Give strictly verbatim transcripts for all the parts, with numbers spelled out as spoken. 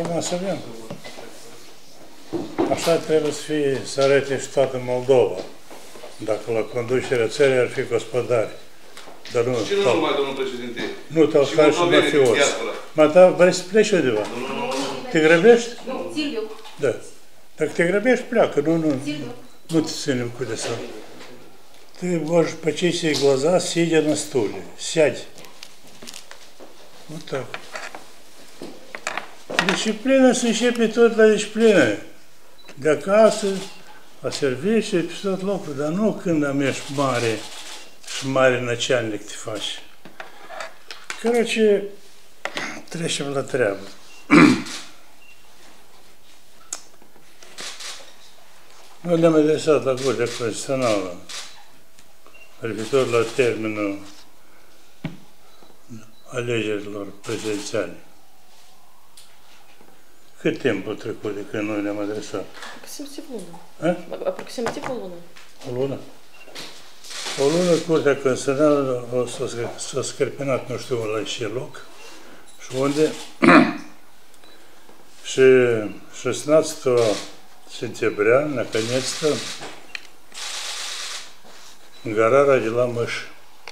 Acum să avem. Așa trebuie să fie, să arate și toată Moldova. Dacă la conducerea țării ar fi gospodari. Dar nu, și nu tal, numai, domnul președinte. Nu tălhari și mafioți. Mă, da, vrei să pleci undeva? Nu, nu, nu, nu. Te grăbești? Nu, Silviu. Da. Dacă te grăbești, pleacă. Nu, nu. Silviu. Nu te ținem cu de să. Ты можешь почистить глаза, сидя на стуле. Сядь. Вот так. Дисциплина se începe tot la disciplină. De acasă, la serviciu, pe tot locul, dar nu când am ești mare și mare начальник te faci. Короче, trecem la treabă. Noi ne-am adresat la Curtea Constituțională referitor la termenul alegerilor prezidențiale. Cât timp a trecut de când noi ne-am adresat? Aproximativ o lună. A? Aproximativ o lună. O lună? O lună Curtea Constituțională s-a scărpinat, nu știu la ce loc și unde. Și шестнадцатого сентября, наконец-то, гора родила мышь.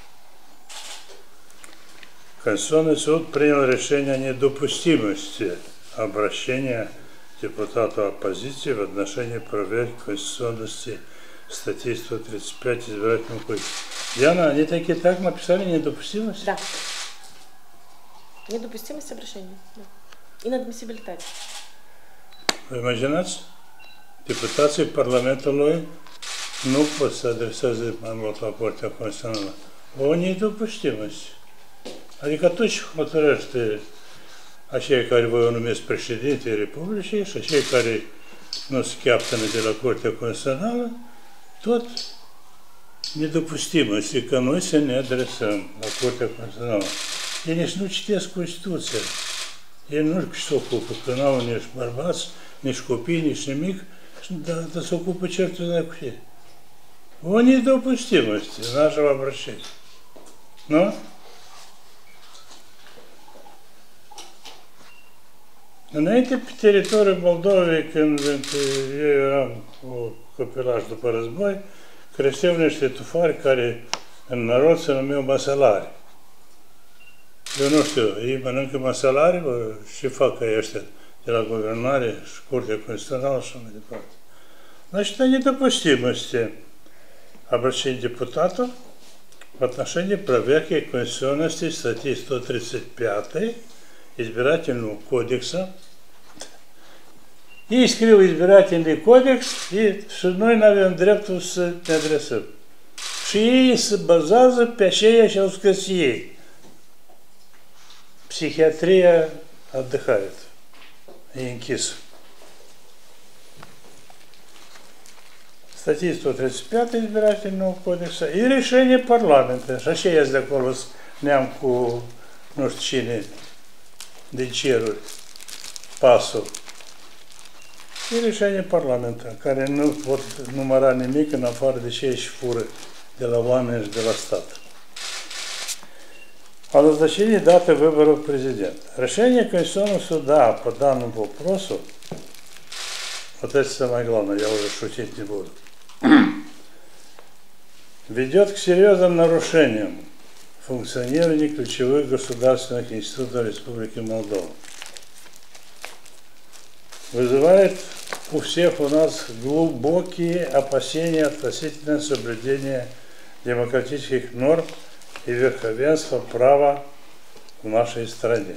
Конституционный суд принял решение о недопустимости обращения депутата оппозиции в отношении проверки конституционности статьи сто тридцать пять избирательного кодекса. Диана, они такие так написали недопустимость? Да. Недопустимость обращения. Да. Inadmisibilitate. Vă imaginați? Deputații Parlamentului nu pot să adreseze mai mult la Curtea Constituțională. O nedopustimость. Adică atunci hotărăște aceia care vă o numesc președintele Republicii și aceia care nu se captănă de la Curtea Constituțională, tot nedopustimость, că noi să ne adresăm la Curtea Constituțională. Ei nici nu citesc Constituția. Ei nu se ocupă, că n-au nici bărbați, nici copii, nici nimic, dar se ocupă certul cu ei. O недопустимость нашего обращения. Nu? Înainte, pe teritoriul Moldovei, când eu eram copilaș după război, creșteau niște tufari care în narod se numeau măsălari. Eu nu știu, ei mănâncă măsălari și fac ca ăștia de la guvernare și Curtea Constituțională și mai departe. Значит, о недопустимости обращения депутатов в отношении проверки конституционности статьи сто тридцать пять Избирательного кодекса. Ei scriu избирательный кодекс, și noi nu avem dreptul să ne adresăm. Și ei se bazează pe aceea și au scris ei. Психиатрия отдыхает. И închis. Статьи сто тридцать пять Избирательного кодекса и решение парламента. Și aceia de acolo ne-am cu nu știu cine de ceruri, pasul. E решение парламента, care nu pot număra nimic în afară de ce își fură de la oameni și de la stat. О назначении даты выборов президента. Решение Конституционного суда по данному вопросу, вот это самое главное, я уже шутить не буду, ведет к серьезным нарушениям функционирования ключевых государственных институтов Республики Молдова. Вызывает у всех у нас глубокие опасения относительно соблюдения демократических норм и верховенства права в нашей стране.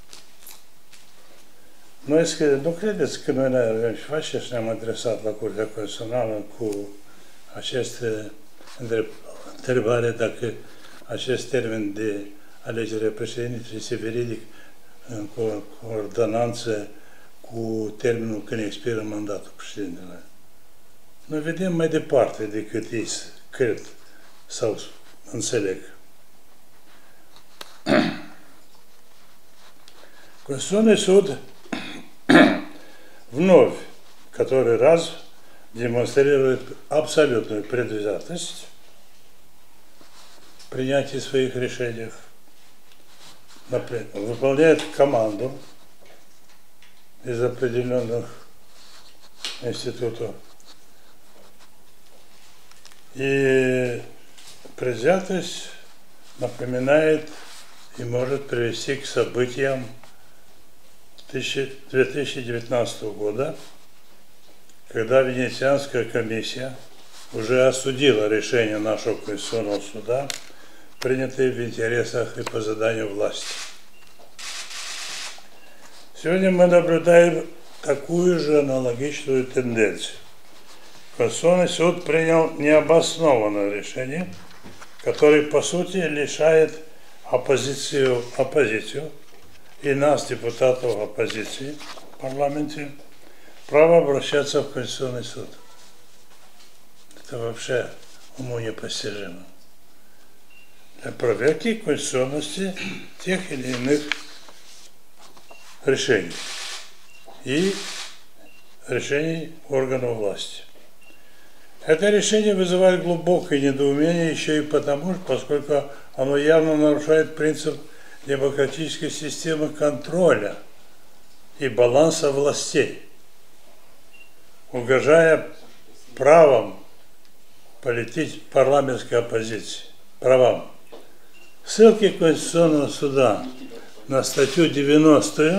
Noi, nu credeți că noi ne-am face și ne-am adresat la Curtea Constituțională cu aceste întrebare dacă acest termen de alegere a președintelui se veridic în coordonanță cu termenul când expiră mandatul președintelui. Noi vedem mai departe decât ei cred sau înțeleg. Конституционный суд вновь, который раз демонстрирует абсолютную предвзятость в принятии своих решений, выполняет команду из определенных институтов. И предвзятость напоминает и может привести к событиям две тысячи девятнадцатого года, когда Венецианская комиссия уже осудила решение нашего Конституционного суда, принятые в интересах и по заданию власти. Сегодня мы наблюдаем такую же аналогичную тенденцию. Конституционный суд принял необоснованное решение, которое по сути лишает оппозицию, оппозицию и нас, депутатов оппозиции в парламенте, права обращаться в Конституционный суд. Это вообще уму непостижимо. Для проверки конституционности тех или иных решений и решений органов власти. Это решение вызывает глубокое недоумение еще и потому, поскольку оно явно нарушает принцип демократической системы контроля и баланса властей, угрожая правам политической парламентской оппозиции, правам. Ссылки Конституционного суда на статью девяностую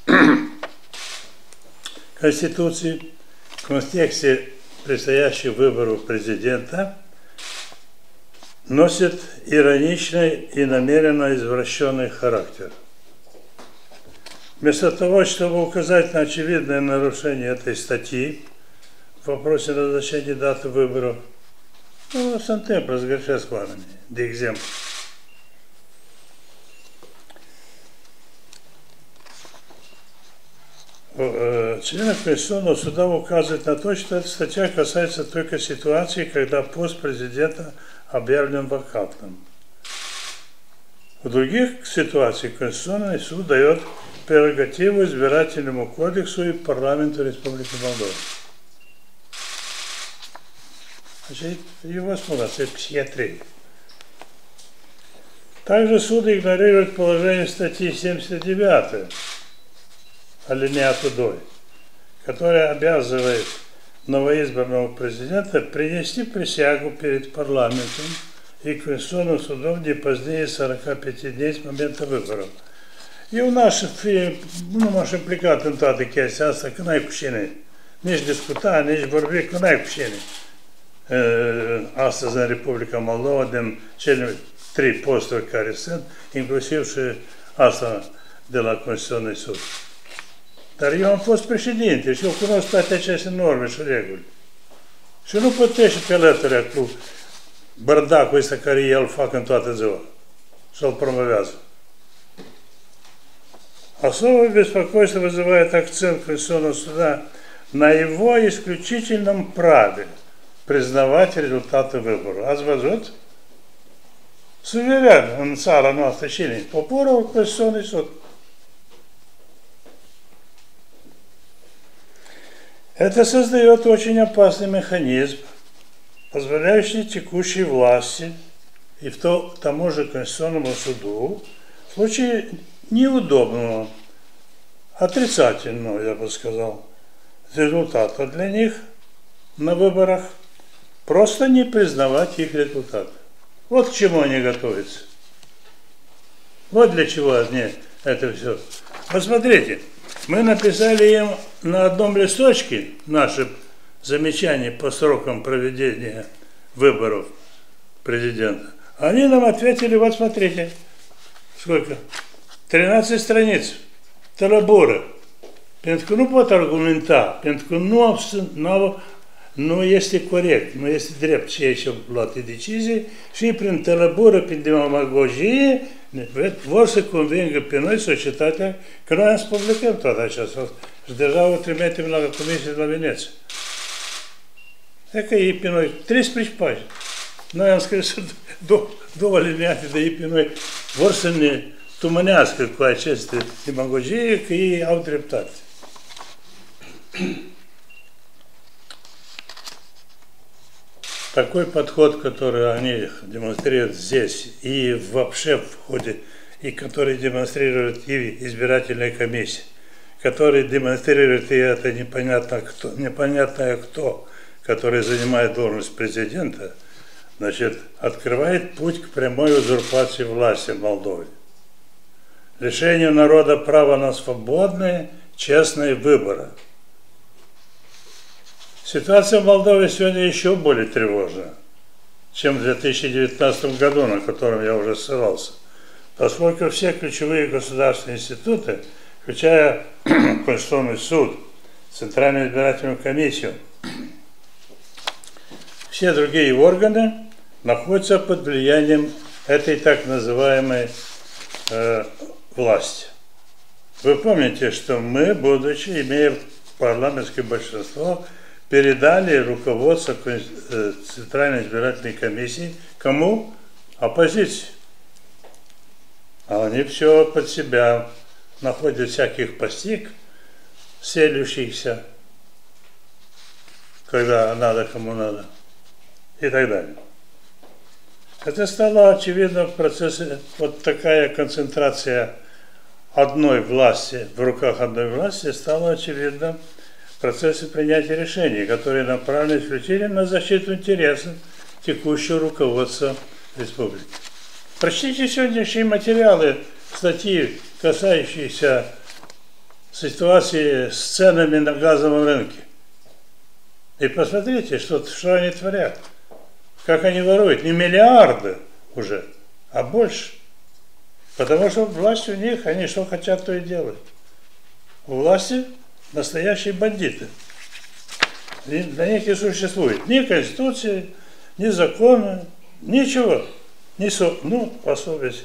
Конституции в контексте предстоящих выборов президента носит ироничный и намеренно извращенный характер. Вместо того, чтобы указать на очевидное нарушение этой статьи в вопросе назначения даты выборов, ну, сантем разгрешая с вами, де экземпл. Члены Конституционного суда указывают на то, что эта статья касается только ситуации, когда пост президента объявлен вакантным. В других ситуациях Конституционный суд дает прерогативу избирательному кодексу и парламенту Республики Молдова. Значит, его смотрят, это психиатрия. Также суд игнорирует положение статьи семьдесят девять, алинея два, которая обязывает новоизбранного президента принести присягу перед парламентом и Конституционным судом не позднее сорока пяти дней с момента выборов. И у нас, nu m-aș implicat în toată chestia asta, că n-ai cu cine, nici discuta, nici vorbi, că n-ai cu cine. Astăzi în Republica Moldova, din cele trei posturi care sunt, inclusiv și asta de la Constituționul Sud. Dar eu am fost președinte și eu cunosc toate aceste norme și reguli. Și nu pot trece pe alături cu bărdacul ăsta care el fac în toată ziua și îl promovează. Особое беспокойство вызывает акцент Конституционного суда на его исключительном праве признавать результаты выборов. Ați văzut? Suveran în țara noastră cine? Poporul, Constituționul Суд. Это создает очень опасный механизм, позволяющий текущей власти и в то, тому же Конституционному суду в случае неудобного, отрицательного, я бы сказал, результата для них на выборах, просто не признавать их результаты. Вот к чему они готовятся. Вот для чего они это все. Посмотрите, мы написали им на одном листочке наши замечания по срокам проведения выборов президента. Они нам ответили, вот смотрите, сколько? тринадцать страниц. Tălăboră. Pentru că nu pot argumenta, pentru că nu, nu, nu este corect, nu este drept ceea ce au luat decizii și prin tălăboră, prin demagogie, vor să convingă pe noi, societatea, că noi am să publicăm toată aceasta. Și deja o trimitem la Comisie de la Veneția. E că ei pe noi, treisprezece pagini. Noi am scris două, două alineate de ei pe noi. Vor să ne tumănească cu aceste demagogie, că ei au dreptate. Такой подход, который они демонстрируют здесь и вообще в ходе, и который демонстрирует и избирательная комиссия, который демонстрирует, и это непонятно кто, непонятно кто, который занимает должность президента, значит, открывает путь к прямой узурпации власти в Молдове. Лишению народа права на свободные, честные выборы. Ситуация в Молдове сегодня еще более тревожная, чем в две тысячи девятнадцатом году, на котором я уже ссылался, поскольку все ключевые государственные институты, включая Конституционный суд, Центральную избирательную комиссию, все другие органы находятся под влиянием этой так называемой э, власти. Вы помните, что мы, будучи, имея парламентское большинство, передали руководство Центральной избирательной комиссии кому? Оппозиции. А они все под себя находят всяких постиг, селющихся, когда надо, кому надо, и так далее. Это стало очевидно в процессе, вот такая концентрация одной власти, в руках одной власти, стала очевидна в процессе принятия решений, которые направлены исключительно на защиту интересов текущего руководства республики. Прочтите сегодняшние материалы, статьи, касающиеся ситуации с ценами на газовом рынке. И посмотрите, что, что они творят. Как они воруют. Не миллиарды уже, а больше. Потому что власть у них, они что хотят, то и делают. У власти настоящие бандиты. И для них не существует ни конституции, ни закона, ничего. Ни со... Ну, по совести.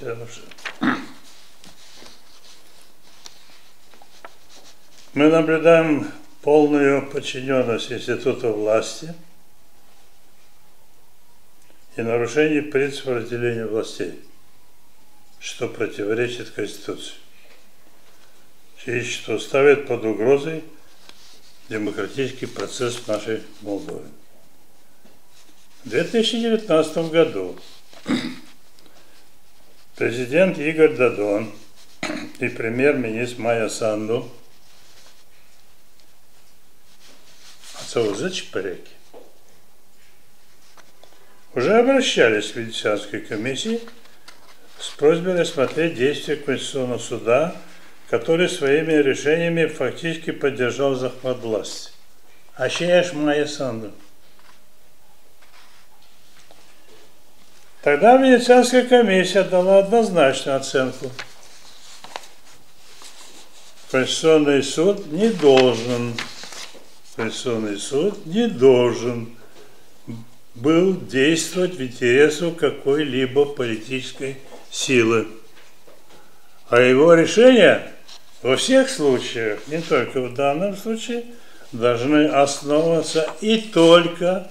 Мы наблюдаем полную подчиненность института власти и нарушение принципа разделения властей, что противоречит Конституции, и что ставит под угрозой демократический процесс в нашей Молдове. В две тысячи девятнадцатом году президент Игорь Додон и премьер-министр Майя Санду уже обращались к Венецианской комиссии с просьбой рассмотреть действия Конституционного суда, который своими решениями фактически поддержал захват власти. А чья Майя Санду? Тогда Венецианская комиссия дала однозначную оценку. Конституционный суд не должен, Конституционный суд не должен был действовать в интересах какой-либо политической силы. А его решения во всех случаях, не только в данном случае, должны основываться и только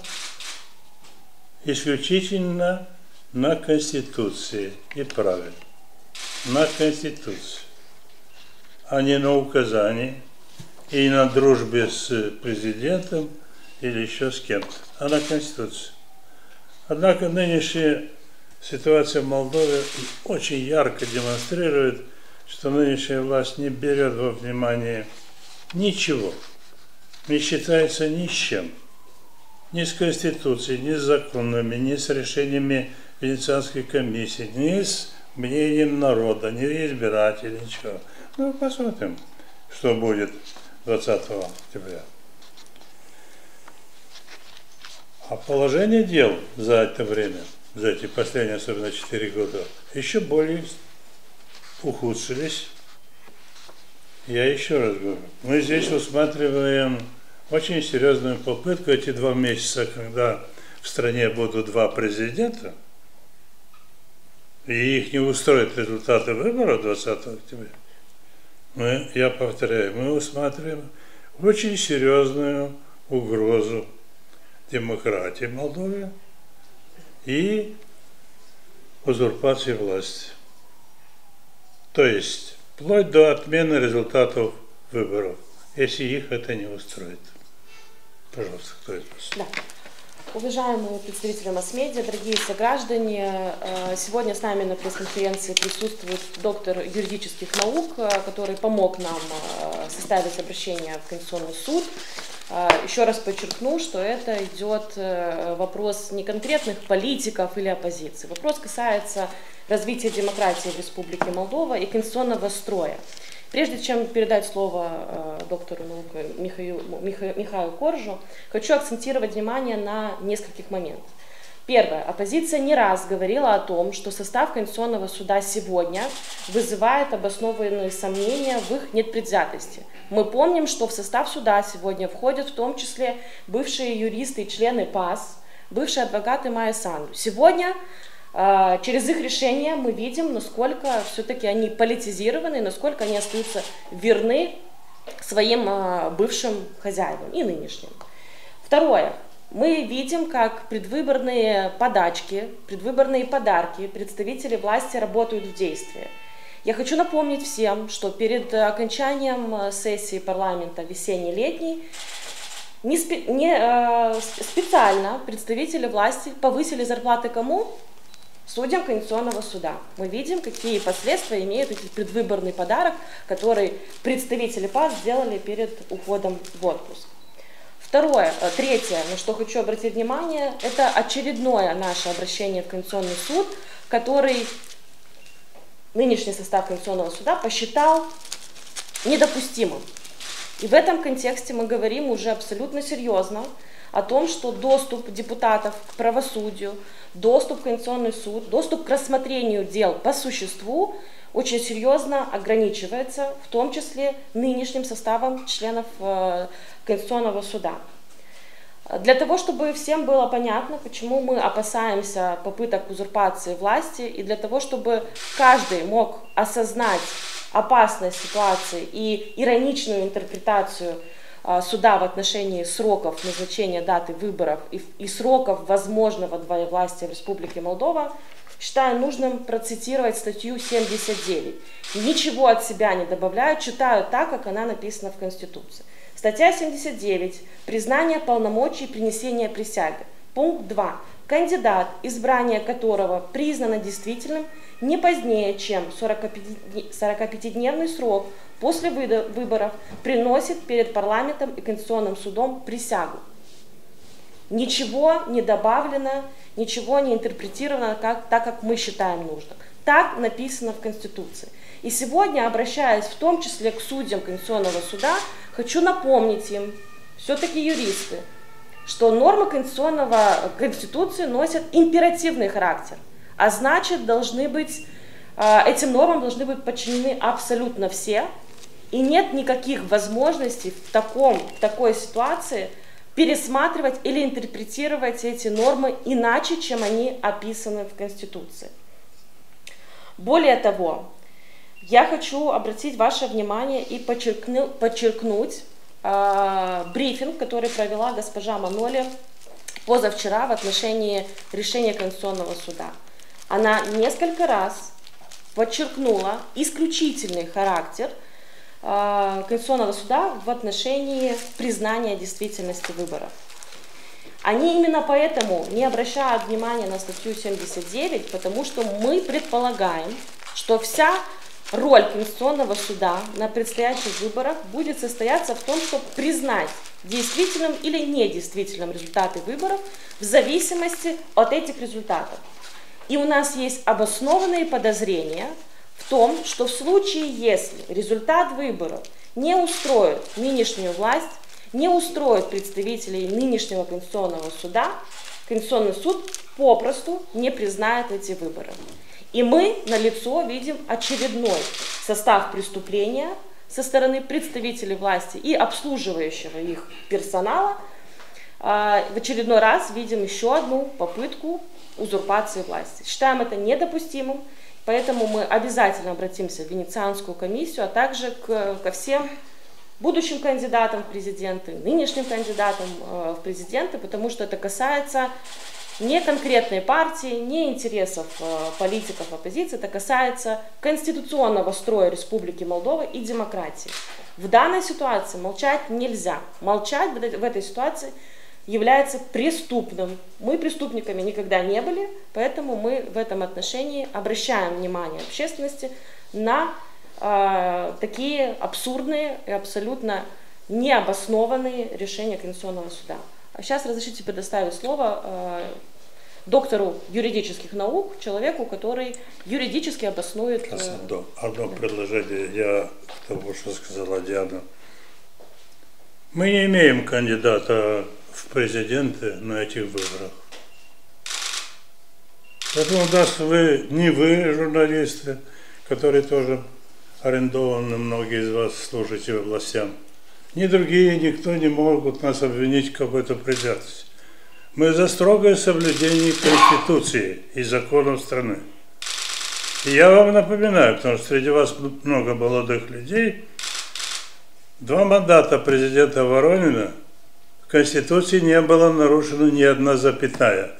исключительно на Конституции и праве. На Конституции, а не на указании и на дружбе с президентом или еще с кем-то, а на Конституции. Однако нынешняя ситуация в Молдове очень ярко демонстрирует, что нынешняя власть не берет во внимание ничего, не считается ни с чем, ни с Конституцией, ни с законами, ни с решениями Венецианской комиссии, ни с мнением народа, ни избирателей, ничего. Ну, посмотрим, что будет двадцатого октября. А положение дел за это время, за эти последние, особенно четыре года, еще более ухудшились. Я еще раз говорю, мы здесь усматриваем очень серьезную попытку эти два месяца, когда в стране будут два президента, и их не устроят результаты выборов двадцатого октября, мы, я повторяю, мы усматриваем очень серьезную угрозу демократии в Молдове и узурпации власти. То есть, вплоть до отмены результатов выборов, если их это не устроит. Пожалуйста, кто из вас? Да. Уважаемые представители масс-медиа, дорогие сограждане, сегодня с нами на пресс-конференции присутствует доктор юридических наук, который помог нам составить обращение в Конституционный суд. Еще раз подчеркну, что это идет вопрос не конкретных политиков или оппозиции. Вопрос касается развития демократии в Республике Молдова и конституционного строя. Прежде чем передать слово э, доктору наук Михаилу, Миха, Михаилу Коржу, хочу акцентировать внимание на нескольких моментах. Первое. Оппозиция не раз говорила о том, что состав Конституционного суда сегодня вызывает обоснованные сомнения в их непредвзятости. Мы помним, что в состав суда сегодня входят в том числе бывшие юристы и члены ПАС, бывшие адвокаты Майя Санду. Сегодня через их решения мы видим, насколько все-таки они политизированы, насколько они остаются верны своим бывшим хозяевам и нынешним. Второе. Мы видим, как предвыборные подачки, предвыборные подарки представители власти работают в действии. Я хочу напомнить всем, что перед окончанием сессии парламента весенне-летней не спе не, э, специально представители власти повысили зарплаты кому? Судьям Конституционного суда. Мы видим, какие последствия имеет этот предвыборный подарок, который представители ПАС сделали перед уходом в отпуск. Второе, третье, на что хочу обратить внимание, это очередное наше обращение в Конституционный суд, который нынешний состав Конституционного суда посчитал недопустимым. И в этом контексте мы говорим уже абсолютно серьезно о том, что доступ депутатов к правосудию, доступ в Конституционный суд, доступ к рассмотрению дел по существу очень серьезно ограничивается, в том числе нынешним составом членов Конституционного суда. Для того, чтобы всем было понятно, почему мы опасаемся попыток узурпации власти, и для того, чтобы каждый мог осознать опасность ситуации и ироничную интерпретацию суда в отношении сроков назначения даты выборов и, и сроков возможного двоевластия в Республике Молдова, считаю нужным процитировать статью семьдесят девять. Ничего от себя не добавляю, читаю так, как она написана в Конституции. Статья семьдесят девять. Признание полномочий и принесение присяги. Пункт два. Кандидат, избрание которого признано действительным не позднее, чем сорокапятидневный срок после выборов, приносит перед парламентом и Конституционным судом присягу. Ничего не добавлено, ничего не интерпретировано как, так, как мы считаем нужным. Так написано в Конституции. И сегодня, обращаясь в том числе к судьям Конституционного суда, хочу напомнить им, все-таки юристы, что нормы Конституционного, Конституции носят императивный характер, а значит, должны быть, этим нормам должны быть подчинены абсолютно все, и нет никаких возможностей в, таком, в такой ситуации пересматривать или интерпретировать эти нормы иначе, чем они описаны в Конституции. Более того, я хочу обратить ваше внимание и подчеркну, подчеркнуть э, брифинг, который провела госпожа Маноли позавчера в отношении решения Конституционного суда. Она несколько раз подчеркнула исключительный характер э, Конституционного суда в отношении признания действительности выборов. Они именно поэтому не обращают внимания на статью семьдесят девять, потому что мы предполагаем, что вся роль Конституционного суда на предстоящих выборах будет состояться в том, чтобы признать действительным или недействительным результаты выборов в зависимости от этих результатов. И у нас есть обоснованные подозрения в том, что в случае, если результат выборов не устроит нынешнюю власть, не устроит представителей нынешнего Конституционного суда, Конституционный суд попросту не признает эти выборы. И мы налицо видим очередной состав преступления со стороны представителей власти и обслуживающего их персонала. В очередной раз видим еще одну попытку узурпации власти. Считаем это недопустимым, поэтому мы обязательно обратимся в Венецианскую комиссию, а также к, ко всем будущим кандидатам в президенты, нынешним кандидатам в президенты, потому что это касается не конкретной партии, не интересов политиков оппозиции, это касается конституционного строя Республики Молдова и демократии. В данной ситуации молчать нельзя. Молчать в этой ситуации является преступным. Мы преступниками никогда не были, поэтому мы в этом отношении обращаем внимание общественности на э, такие абсурдные и абсолютно необоснованные решения Конституционного суда. А сейчас разрешите предоставить слово э, доктору юридических наук, человеку, который юридически обоснует... Э, Одно, одно да. предложение, я к тому, что сказала Диана. Мы не имеем кандидата в президенты на этих выборах. Поэтому даст вы, не вы, журналисты, которые тоже арендованы, многие из вас служите властям, ни другие, никто не могут нас обвинить в какой-то предательстве. Мы за строгое соблюдение Конституции и законов страны. И я вам напоминаю, потому что среди вас много молодых людей, два мандата президента Воронина в Конституции не было нарушено ни одна запятая.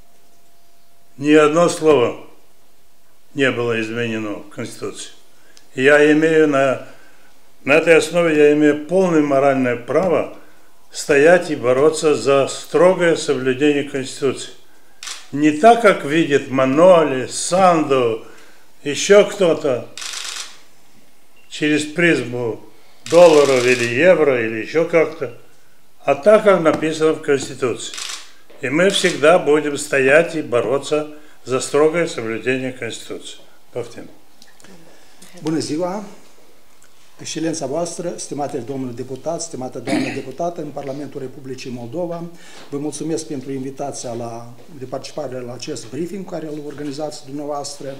Ни одно слово не было изменено в Конституции. И я имею на, на этой основе я имею полное моральное право стоять и бороться за строгое соблюдение Конституции. Не так, как видит Маноли, Санду, еще кто-то, через призму долларов или евро, или еще как-то, а так, как написано в Конституции. И мы всегда будем стоять и boroться за строгое соблюдение Constituției. Poftim. Bună ziua! Excelența voastră, stimate domnule deputat, stimată doamnă deputată în Parlamentul Republicii Moldova, vă mulțumesc pentru invitația la, de participare la acest briefing care îl organizați dumneavoastră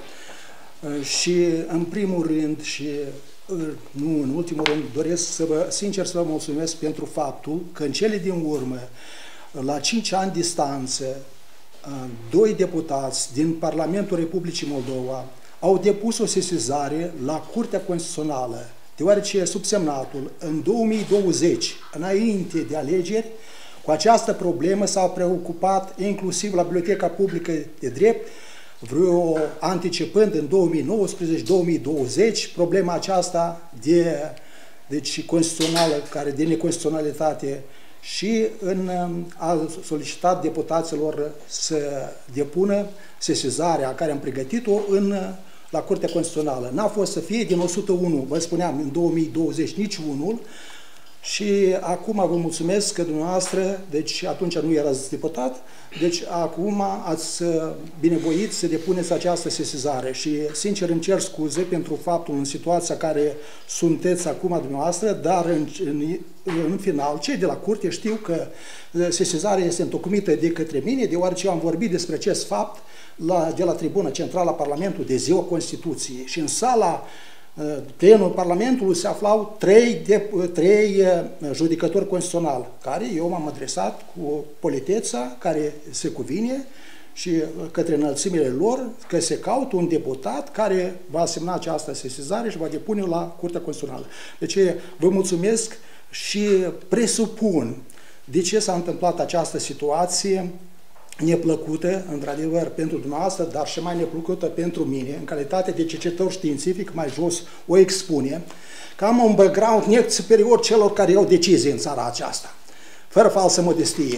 și în primul rând și nu în ultimul rând doresc să vă, sincer să vă mulțumesc pentru faptul că în cele din urmă, la cinci ani distanță, doi deputați din Parlamentul Republicii Moldova au depus o sesizare la Curtea Constituțională, deoarece subsemnatul în două mii douăzeci, înainte de alegeri, cu această problemă s-au preocupat inclusiv la Biblioteca Publică de Drept, vreo anticipând în două mii nouăsprezece două mii douăzeci problema aceasta de, deci, constituțională, care de neconstituționalitate, și în, a solicitat deputaților să depună sesizarea care am pregătit-o în la Curtea Constituțională. N-a fost să fie din o sută unu, vă spuneam, în două mii douăzeci nici unul, și acum vă mulțumesc că dumneavoastră, deci atunci nu erați deputat, deci acum ați binevoit să depuneți această sesizare și sincer îmi cer scuze pentru faptul în situația care sunteți acum dumneavoastră, dar în, în, în final cei de la curte știu că sesizarea este întocmită de către mine, deoarece eu am vorbit despre acest fapt la, de la tribuna centrală a Parlamentului de ziua Constituției și în sala plenul Parlamentului se aflau trei, de, trei judecători constituționali, care eu m-am adresat cu politeța care se cuvine și către înălțimile lor că se caută un deputat care va semna această sesizare și va depune la Curtea Constituțională. Deci vă mulțumesc și presupun de ce s-a întâmplat această situație neplăcută, într-adevăr, pentru dumneavoastră, dar și mai neplăcută pentru mine, în calitate de cercetător științific, mai jos o expune, că am un background net superior celor care iau decizii în țara aceasta, fără falsă modestie.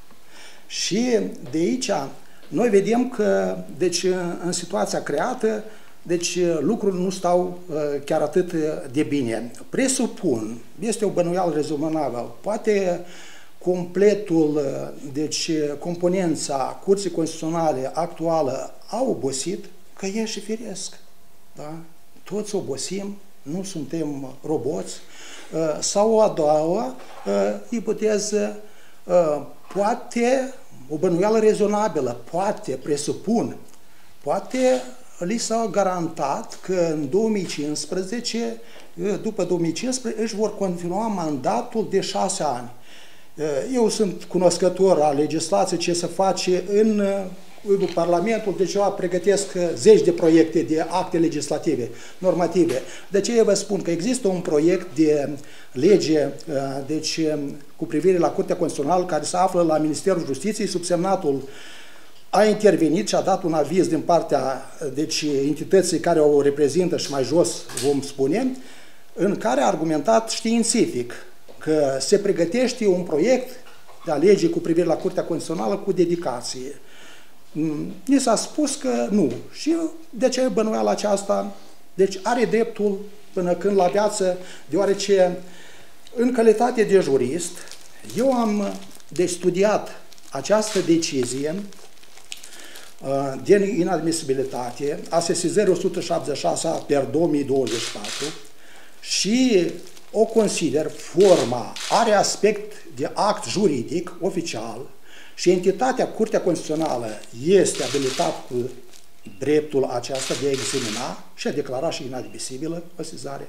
Și de aici noi vedem că, deci, în situația creată, deci lucrurile nu stau chiar atât de bine. Presupun, este o bănuială rezonabilă, poate completul, deci componența Curții Constituționale actuală a obosit, că e și firesc. Da? Toți obosim, nu suntem roboți. Sau o a doua ipoteză, poate, o bănuială rezonabilă, poate, presupun, poate li s-a garantat că în două mii cincisprezece, după două mii cincisprezece, își vor continua mandatul de șase ani. Eu sunt cunoscător al legislației, ce se face în, în Parlamentul, deci eu pregătesc zeci de proiecte de acte legislative, normative. De aceea vă spun că există un proiect de lege, deci, cu privire la Curtea Constituțională, care se află la Ministerul Justiției. Subsemnatul a intervenit și a dat un aviz din partea, deci, entității care o reprezintă și mai jos vom spune, în care a argumentat științific că se pregătește un proiect de a legii cu privire la Curtea Constituțională cu dedicație. Ni s-a spus că nu. Și de ce bănuiala aceasta? Deci are dreptul până când la viață, deoarece în calitate de jurist, eu am de studiat această decizie de inadmisibilitate a sesizării o sută șaptezeci și șase per două mii douăzeci și patru și o consider forma, are aspect de act juridic oficial și entitatea Curtea Constituțională este abilitată cu dreptul aceasta de a examina și a declara și inadmisibilă o sesizare.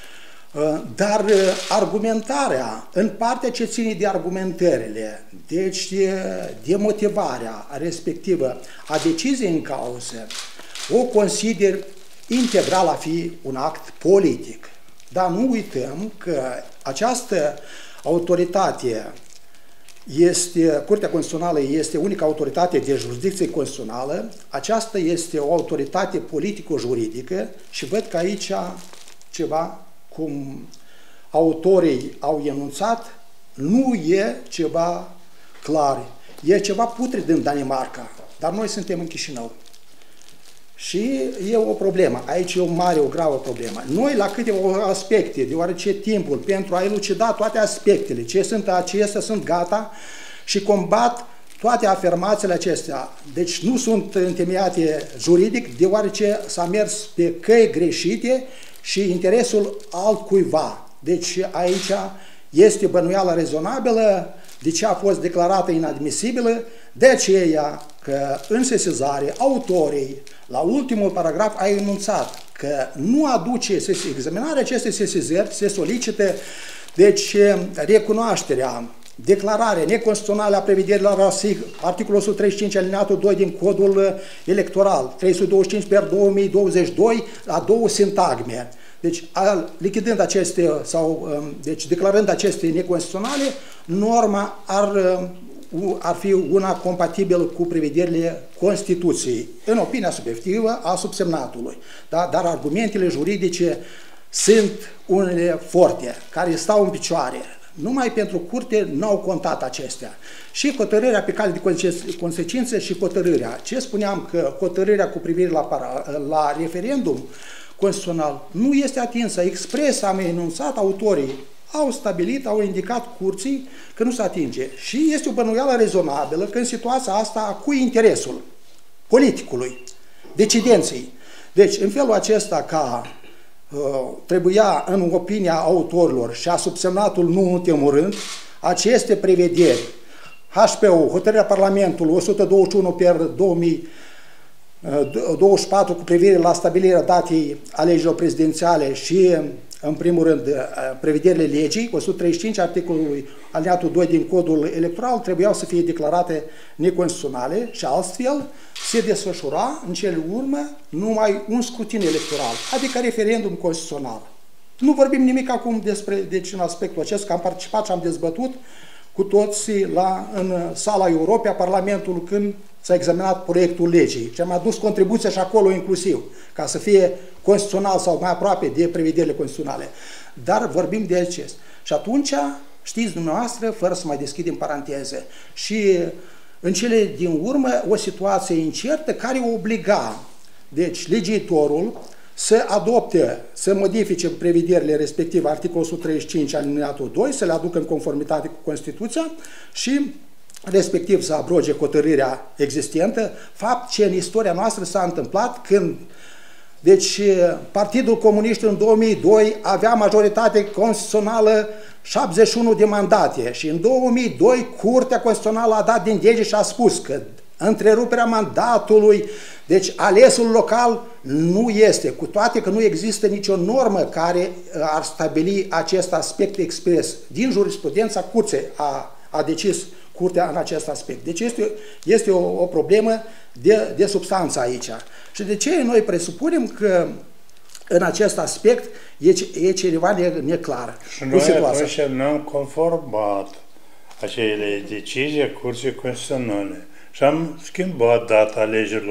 Dar argumentarea, în partea ce ține de argumentările, deci de, de motivarea respectivă a deciziei în cauză, o consider integral a fi un act politic. Dar nu uităm că această autoritate este, Curtea Constituțională este unica autoritate de jurisdicție constituțională, aceasta este o autoritate politico-juridică și văd că aici ceva, cum autorii au enunțat, nu e ceva clar. E ceva putred în Danemarca, dar noi suntem în Chișinău. Și e o problemă. Aici e o mare, o gravă problemă. Noi la câteva aspecte, deoarece timpul pentru a elucida toate aspectele, ce sunt acestea, sunt gata și combat toate afirmațiile acestea. Deci nu sunt întemeiate juridic, deoarece s-a mers pe căi greșite și interesul altcuiva. Deci aici este bănuială rezonabilă de ce a fost declarată inadmisibilă, de aceea că în sesizare autorii, la ultimul paragraf, a enunțat că nu aduce examinarea acestei sesizări, se solicită deci recunoașterea, declararea neconstituțională a prevederilor articolul o sută treizeci și cinci alineatul doi din Codul Electoral, trei sute douăzeci și cinci per două mii douăzeci și doi, a două sintagme. Deci, lichidând aceste, sau, deci, declarând aceste neconstituționale, norma ar, ar fi una compatibilă cu prevederile Constituției, în opinia subiectivă a subsemnatului. Da? Dar argumentele juridice sunt unele forte, care stau în picioare. Numai pentru curte n-au contat acestea. Și hotărârea pe cale de consecință și hotărârea. Ce spuneam că hotărârea cu privire la, para, la referendum constituțional nu este atinsă. Expres am enunțat, autorii au stabilit, au indicat curții că nu se atinge. Și este o bănuială rezonabilă că în situația asta a cui interesul? Politicului, decidenței. Deci, în felul acesta ca uh, trebuia, în opinia autorilor și a subsemnatul nu în ultimul rând, aceste prevederi, H P U, hotărârea Parlamentului o sută douăzeci și unu per două mii douăzeci și patru cu privire la stabilirea datei alegerilor prezidențiale și, în primul rând, prevederile legii, o sută treizeci și cinci, articolului alineatul doi din Codul Electoral, trebuiau să fie declarate neconstituționale și astfel se desfășura în cele urmă numai un scrutin electoral, adică referendum constituțional. Nu vorbim nimic acum despre, deci în aspectul acesta, că am participat și am dezbătut cu toții la, în sala Europei a Parlamentului când s-a examinat proiectul legii și am adus contribuția și acolo inclusiv, ca să fie constituțional sau mai aproape de prevederile constituționale. Dar vorbim de acest. Și atunci, știți dumneavoastră, fără să mai deschidem paranteze, și în cele din urmă o situație incertă care obliga, deci, legiuitorul să adopte, să modifice prevederile respective, articolul o sută treizeci și cinci alineatul doi, să le aducă în conformitate cu Constituția și respectiv să abroge hotărârea existentă, fapt ce în istoria noastră s-a întâmplat când, deci, Partidul Comunist în două mii doi avea majoritate constituțională șaptezeci și unu de mandate și în două mii doi Curtea Constituțională a dat din dege și a spus că întreruperea mandatului, deci alesul local nu este, cu toate că nu există nicio normă care ar stabili acest aspect expres. Din jurisprudența Curții a, a decis Curtea în acest aspect. Deci este, este o, o problemă de, de substanță aici. Și de ce noi presupunem că în acest aspect e, e ceva neclar. Și noi atunci ne-am conformat acele decizii Curții Constituționale și am schimbat data alegerilor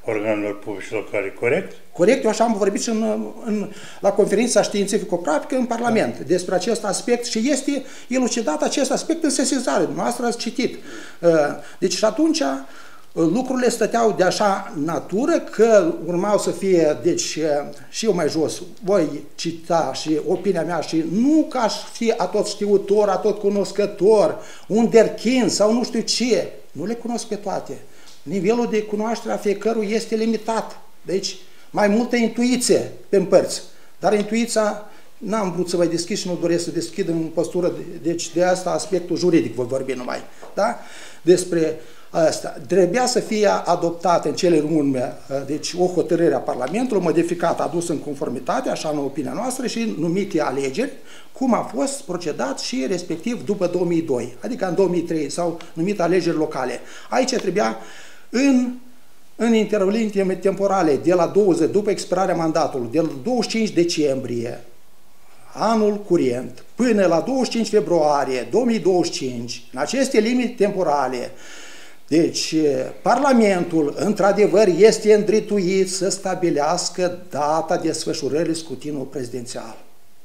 organelor publice locale, corect? Corect, eu așa am vorbit și în, în, la conferința științifico-practică în Parlament despre acest aspect și este elucidat acest aspect în sesizare. Dumneavoastră ați citit. Deci și atunci lucrurile stăteau de așa natură că urmau să fie, deci și eu mai jos, voi cita și opinia mea și nu ca aș fi atot știutor, atot cunoscător, un derchin sau nu știu ce, nu le cunosc pe toate. Nivelul de cunoaștere a fiecărui este limitat, deci mai multă intuiție pe părți, dar intuiția n-am vrut să vă deschid și nu doresc să deschid în postură, deci de asta aspectul juridic voi vorbi numai, da? Despre asta. Trebuia să fie adoptată în cele urme, deci o hotărâre a Parlamentului, modificată, adusă în conformitate, așa în opinia noastră, și numite alegeri, cum a fost procedat și respectiv după două mii doi, adică în două mii trei s-au numit alegeri locale. Aici trebuia în, în intervalii temporale de la douăzeci, după expirarea mandatului, de la douăzeci și cinci decembrie anul curent până la douăzeci și cinci februarie două mii douăzeci și cinci, în aceste limite temporale, deci Parlamentul, într-adevăr, este îndrituit să stabilească data desfășurării scrutinului prezidențial.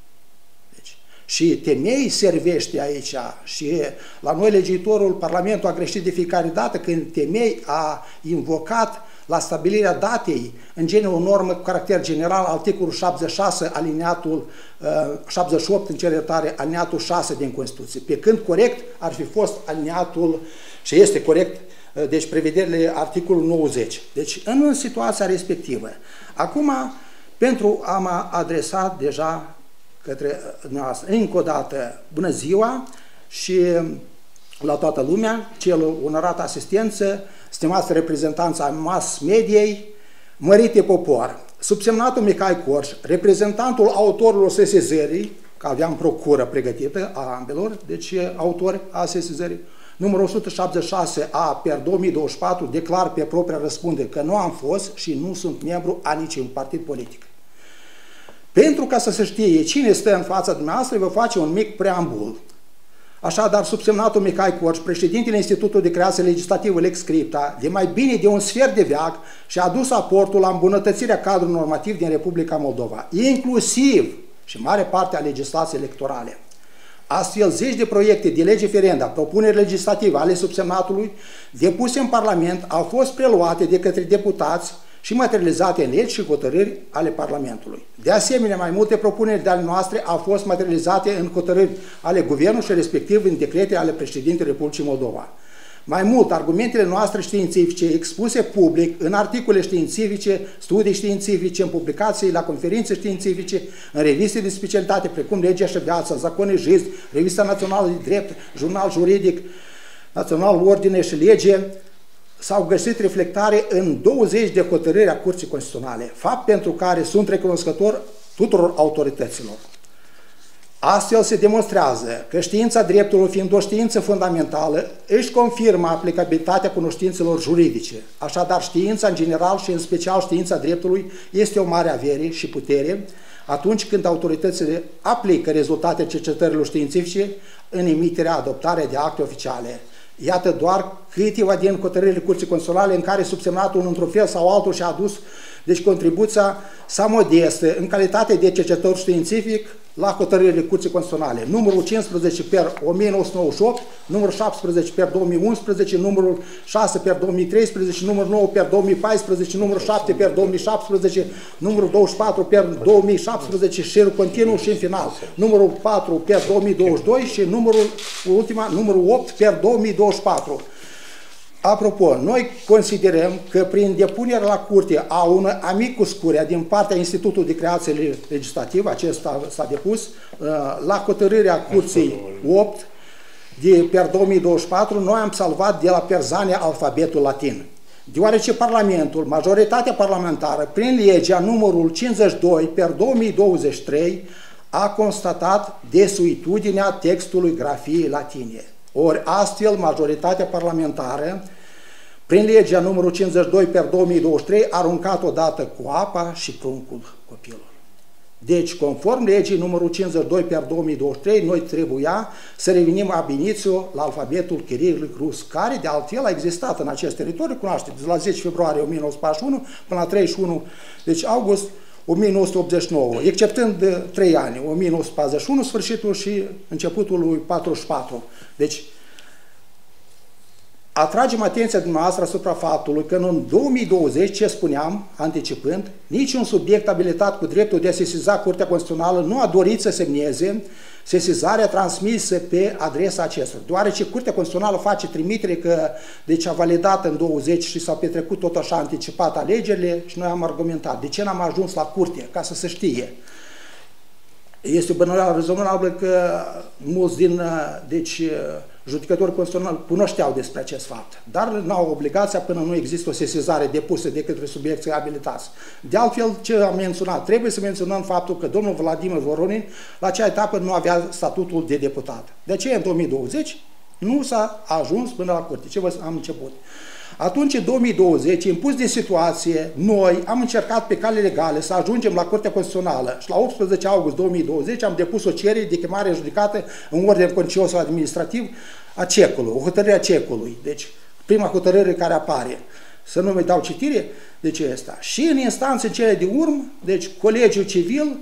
Deci, și temei servește aici și la noi legiuitorul, Parlamentul a greșit de fiecare dată când temei a invocat la stabilirea datei, în genere o normă cu caracter general, articolul șaptezeci și șase, alineatul șaptezeci și opt, în cele tare, alineatul șase din Constituție, pe când corect ar fi fost alineatul, și este corect, deci prevederile articolul nouăzeci. Deci în situația respectivă. Acum, pentru a mă adresa deja către dumneavoastră, încă o dată, bună ziua și la toată lumea, cel onorat asistență, stimați reprezentanța mass mediei, mărite popor, subsemnatul Mihai Corș, reprezentantul autorilor sesizării, că aveam procură pregătită a ambelor, deci autori a sesizării, numărul o sută șaptezeci și șase A per două mii douăzeci și patru, declar pe propria răspundere că nu am fost și nu sunt membru a niciun partid politic. Pentru ca să se știe cine stă în fața dumneavoastră, vă face un mic preambul. Așadar, subsemnatul Mihai Corș, președintele Institutului de Creație Legislativă Lex Scripta, de mai bine de un sfert de veac și-a adus aportul la îmbunătățirea cadrului normativ din Republica Moldova, inclusiv și mare parte a legislației electorale. Astfel, zeci de proiecte de lege ferenda, propuneri legislative ale subsemnatului, depuse în Parlament, au fost preluate de către deputați și materializate în legi și hotărâri ale Parlamentului. De asemenea, mai multe propuneri de ale noastre au fost materializate în hotărâri ale Guvernului și respectiv în decrete ale președintelui Republicii Moldova. Mai mult, argumentele noastre științifice expuse public în articole științifice, studii științifice, în publicații, la conferințe științifice, în reviste de specialitate, precum Legea și Viața, Zacone Jiz, Revista Națională de Drept, Jurnal Juridic, Național Ordine și Lege, s-au găsit reflectare în douăzeci de hotărâri a Curții Constituționale, fapt pentru care sunt recunoscător tuturor autorităților. Astfel se demonstrează că știința dreptului, fiind o știință fundamentală, își confirmă aplicabilitatea cunoștințelor juridice. Așadar, știința în general și în special știința dreptului este o mare avere și putere atunci când autoritățile aplică rezultatele cercetărilor științifice în emiterea, adoptarea de acte oficiale. Iată doar câteva din hotărârile Curții Constituționale în care subsemnatul într-un fel sau altul și-a adus deci contribuția sa modestă în calitate de cercetător științific la hotărârile Curții Constituționale. Numărul cincisprezece per o mie nouă sute nouăzeci și opt, numărul șaptesprezece per două mii unsprezece, numărul șase per două mii treisprezece, numărul nouă per două mii paisprezece, numărul șapte per două mii șaptesprezece, numărul douăzeci și patru per două mii șaptesprezece și continuu și în final. Numărul patru per două mii douăzeci și doi și numărul ultima, numărul opt per două mii douăzeci și patru. Apropo, noi considerăm că prin depunerea la curte a unui amicus curia din partea Institutului de Creație Legislativă, acesta s-a depus, la hotărârea Curții opt de per două mii douăzeci și patru, noi am salvat de la perzania alfabetul latin. Deoarece Parlamentul, majoritatea parlamentară, prin legea numărul cincizeci și doi per două mii douăzeci și trei, a constatat desuitudinea textului grafiei latine. Ori astfel, majoritatea parlamentară, prin legea numărul cincizeci și doi per două mii douăzeci și trei, a aruncat odată cu apa și pruncul copilului. Deci, conform legii numărul cincizeci și doi pe două mii douăzeci și trei, noi trebuia să revenim ab initio la alfabetul chirilic rus, care de altfel a existat în acest teritoriu, cunoașteți, de la zece februarie o mie nouă sute patruzeci și unu până la treizeci și unu, deci august o mie nouă sute optzeci și nouă, exceptând trei ani, o mie nouă sute patruzeci și unu, sfârșitul și începutul lui patruzeci și patru. Deci, atragem atenția dumneavoastră asupra faptului că în două mii douăzeci, ce spuneam, anticipând, niciun subiect abilitat cu dreptul de a sesiza Curtea Constituțională nu a dorit să semneze sesizarea transmisă pe adresa acestora, deoarece Curtea Constituțională face trimitere că deci a validat în douăzeci și s-au petrecut tot așa anticipat alegerile și noi am argumentat. De ce n-am ajuns la Curte? Ca să se știe. Este o bănuială rezonabilă că mulți din deci, judecătorii constituționali cunoșteau despre acest fapt, dar nu au obligația până nu există o sesizare depusă de către subiecții abilitați. De altfel, ce am menționat? Trebuie să menționăm faptul că domnul Vladimir Voronin la acea etapă nu avea statutul de deputat. De aceea, în două mii douăzeci, nu s-a ajuns până la Curte. Ce vă am început? Atunci, în două mii douăzeci, impus de situație, noi am încercat pe cale legale să ajungem la Curtea Constituțională și la optsprezece august două mii douăzeci am depus o cerere de chemare în judecată în ordine contencios administrativ a cecului, o hotărâre a cecului. Deci, prima hotărâre care apare. Să nu mai dau citire, deci ăsta. Și în instanțe cele de urmă, deci Colegiul Civil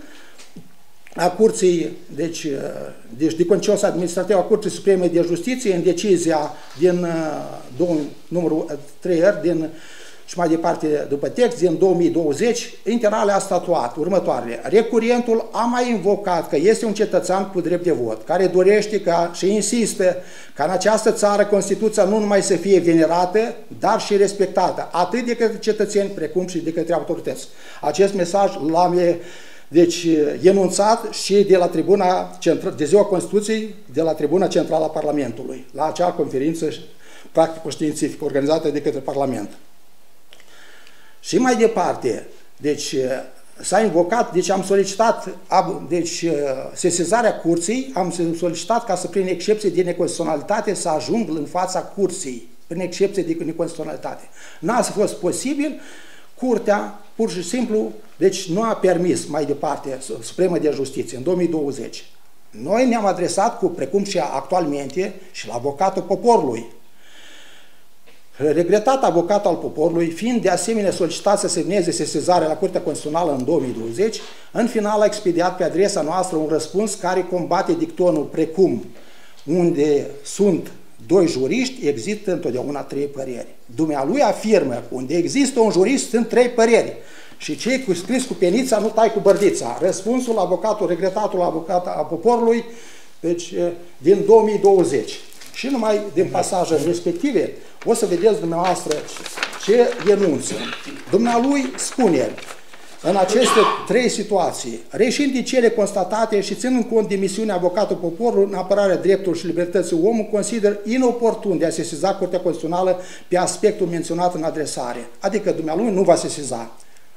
a Curții, deci, deci de contencios administrativ a Curții Supreme de Justiție, în decizia din numărul trei R, din, și mai departe după text, din două mii douăzeci, interale a statuat următoarele. Recurentul a mai invocat că este un cetățean cu drept de vot, care dorește ca și insistă ca în această țară Constituția nu numai să fie venerată, dar și respectată, atât de către cetățeni, precum și de către autorități. Acest mesaj l-am deci enunțat și de la tribuna de ziua Constituției, de la tribuna centrală a Parlamentului, la acea conferință practico-științifică organizată de către Parlament. Și mai departe, deci s-a invocat, deci am solicitat deci, sesizarea curții, am solicitat ca să prin excepție de neconstituționalitate să ajung în fața curții, prin excepție de neconstituționalitate. N-a fost posibil, Curtea, pur și simplu, deci nu a permis mai departe Supremă de Justiție în două mii douăzeci. Noi ne-am adresat cu, precum și actualmente, și la avocatul poporului. Regretat avocat al poporului, fiind de asemenea solicitat să semneze sesizarea la Curtea Constituțională în două mii douăzeci, în final a expediat pe adresa noastră un răspuns care combate dictonul precum unde sunt doi juriști, există întotdeauna trei păreri. Dumnealui afirmă, unde există un jurist, sunt trei păreri. Și cei cu scris cu penița nu tai cu bărdița. Răspunsul avocatul, regretatul avocat a poporului, deci din două mii douăzeci. Și numai din pasajele respective, o să vedeți dumneavoastră ce enunță. Dumnealui spune, în aceste trei situații, reșind din cele constatate și ținând cont de misiunea avocatului poporului în apărarea drepturilor și libertății omului, consider inoportun de a sesiza Curtea Constituțională pe aspectul menționat în adresare. Adică dumnealui nu va sesiza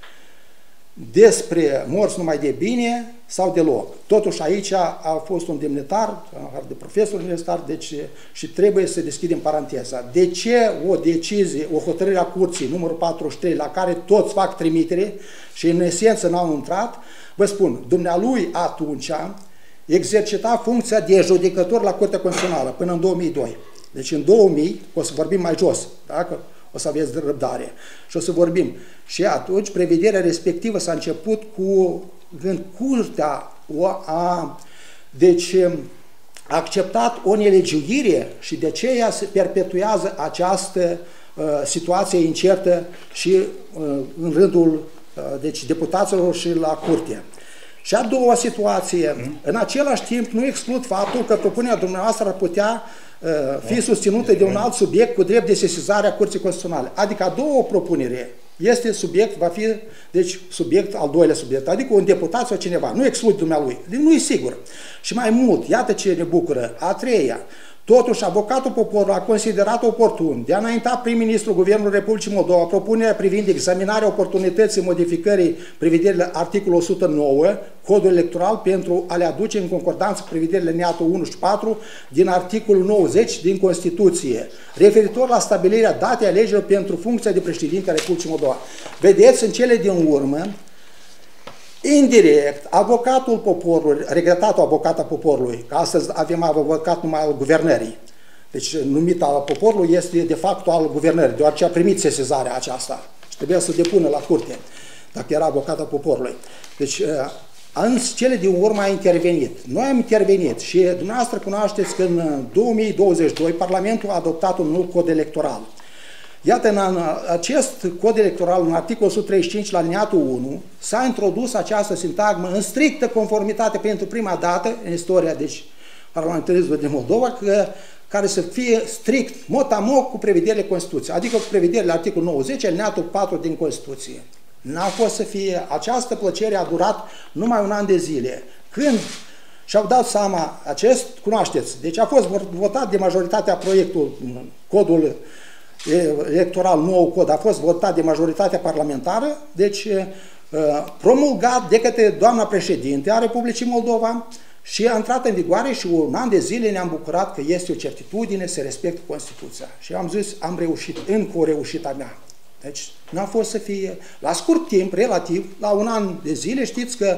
despre morți numai de bine sau deloc. Totuși aici a fost un demnitar, de profesor universitar, deci și trebuie să deschidem paranteza. De ce o decizie, o hotărâre a curții numărul patruzeci și trei, la care toți fac trimitere și în esență n-au intrat, vă spun, dumnealui atunci exercita funcția de judecător la Curtea Constituțională până în două mii doi. Deci în două mii, o să vorbim mai jos, dacă o să aveți răbdare și o să vorbim. Și atunci, prevederea respectivă s-a început cu când Curtea o a, deci, a acceptat o nelegiuire și de aceea se perpetuează această uh, situație incertă și uh, în rândul uh, deci, deputaților și la Curte. Și a doua situație, mm. în același timp nu exclud faptul că propunerea dumneavoastră ar putea fi susținută de un alt subiect cu drept de sesizare a Curții Constituționale. Adică a doua propunere este subiect, va fi, deci, subiect, al doilea subiect, adică un deputat sau cineva, nu exclud dumnealui, deci nu e sigur. Și mai mult, iată ce ne bucură, a treia, totuși, avocatul poporului a considerat oportun de a înainta prim-ministrul Guvernului Republicii Moldova propunerea privind examinarea oportunității modificării prevederile articolul o sută nouă, codul electoral, pentru a le aduce în concordanță cu prevederile neatul unu și patru din articolul nouăzeci din Constituție, referitor la stabilirea datei alegerilor pentru funcția de președinte a Republicii Moldova. Vedeți, în cele din urmă, Indirect, avocatul poporului, regretatul avocat al poporului, că astăzi avem avocat numai al guvernării, deci numit al poporului este de fapt al guvernării, deoarece a primit sesizarea aceasta și trebuia să depună la curte, dacă era avocat al poporului. Deci, în cele din urmă a intervenit. Noi am intervenit și dumneavoastră cunoașteți că în două mii douăzeci și doi Parlamentul a adoptat un nou cod electoral. Iată, în acest cod electoral, în articolul o sută treizeci și cinci, la alineatul unu, s-a introdus această sintagmă în strictă conformitate pentru prima dată în istoria, deci, parlamentarismului din Moldova, că, care să fie strict, mot-a-mot, cu prevederile Constituției, adică cu prevederile articolul nouăzeci, alineatul patru din Constituție. N-a fost să fie, această plăcere a durat numai un an de zile. Când și-au dat seama, acest, cunoașteți, deci a fost votat de majoritatea proiectul, codul electoral, nou cod, a fost votat de majoritatea parlamentară, deci promulgat de către doamna președinte a Republicii Moldova și a intrat în vigoare și un an de zile ne-am bucurat că este o certitudine, se respectă Constituția. Și am zis, am reușit, încă o reușită a mea. Deci n-a fost să fie, la scurt timp, relativ, la un an de zile, știți că,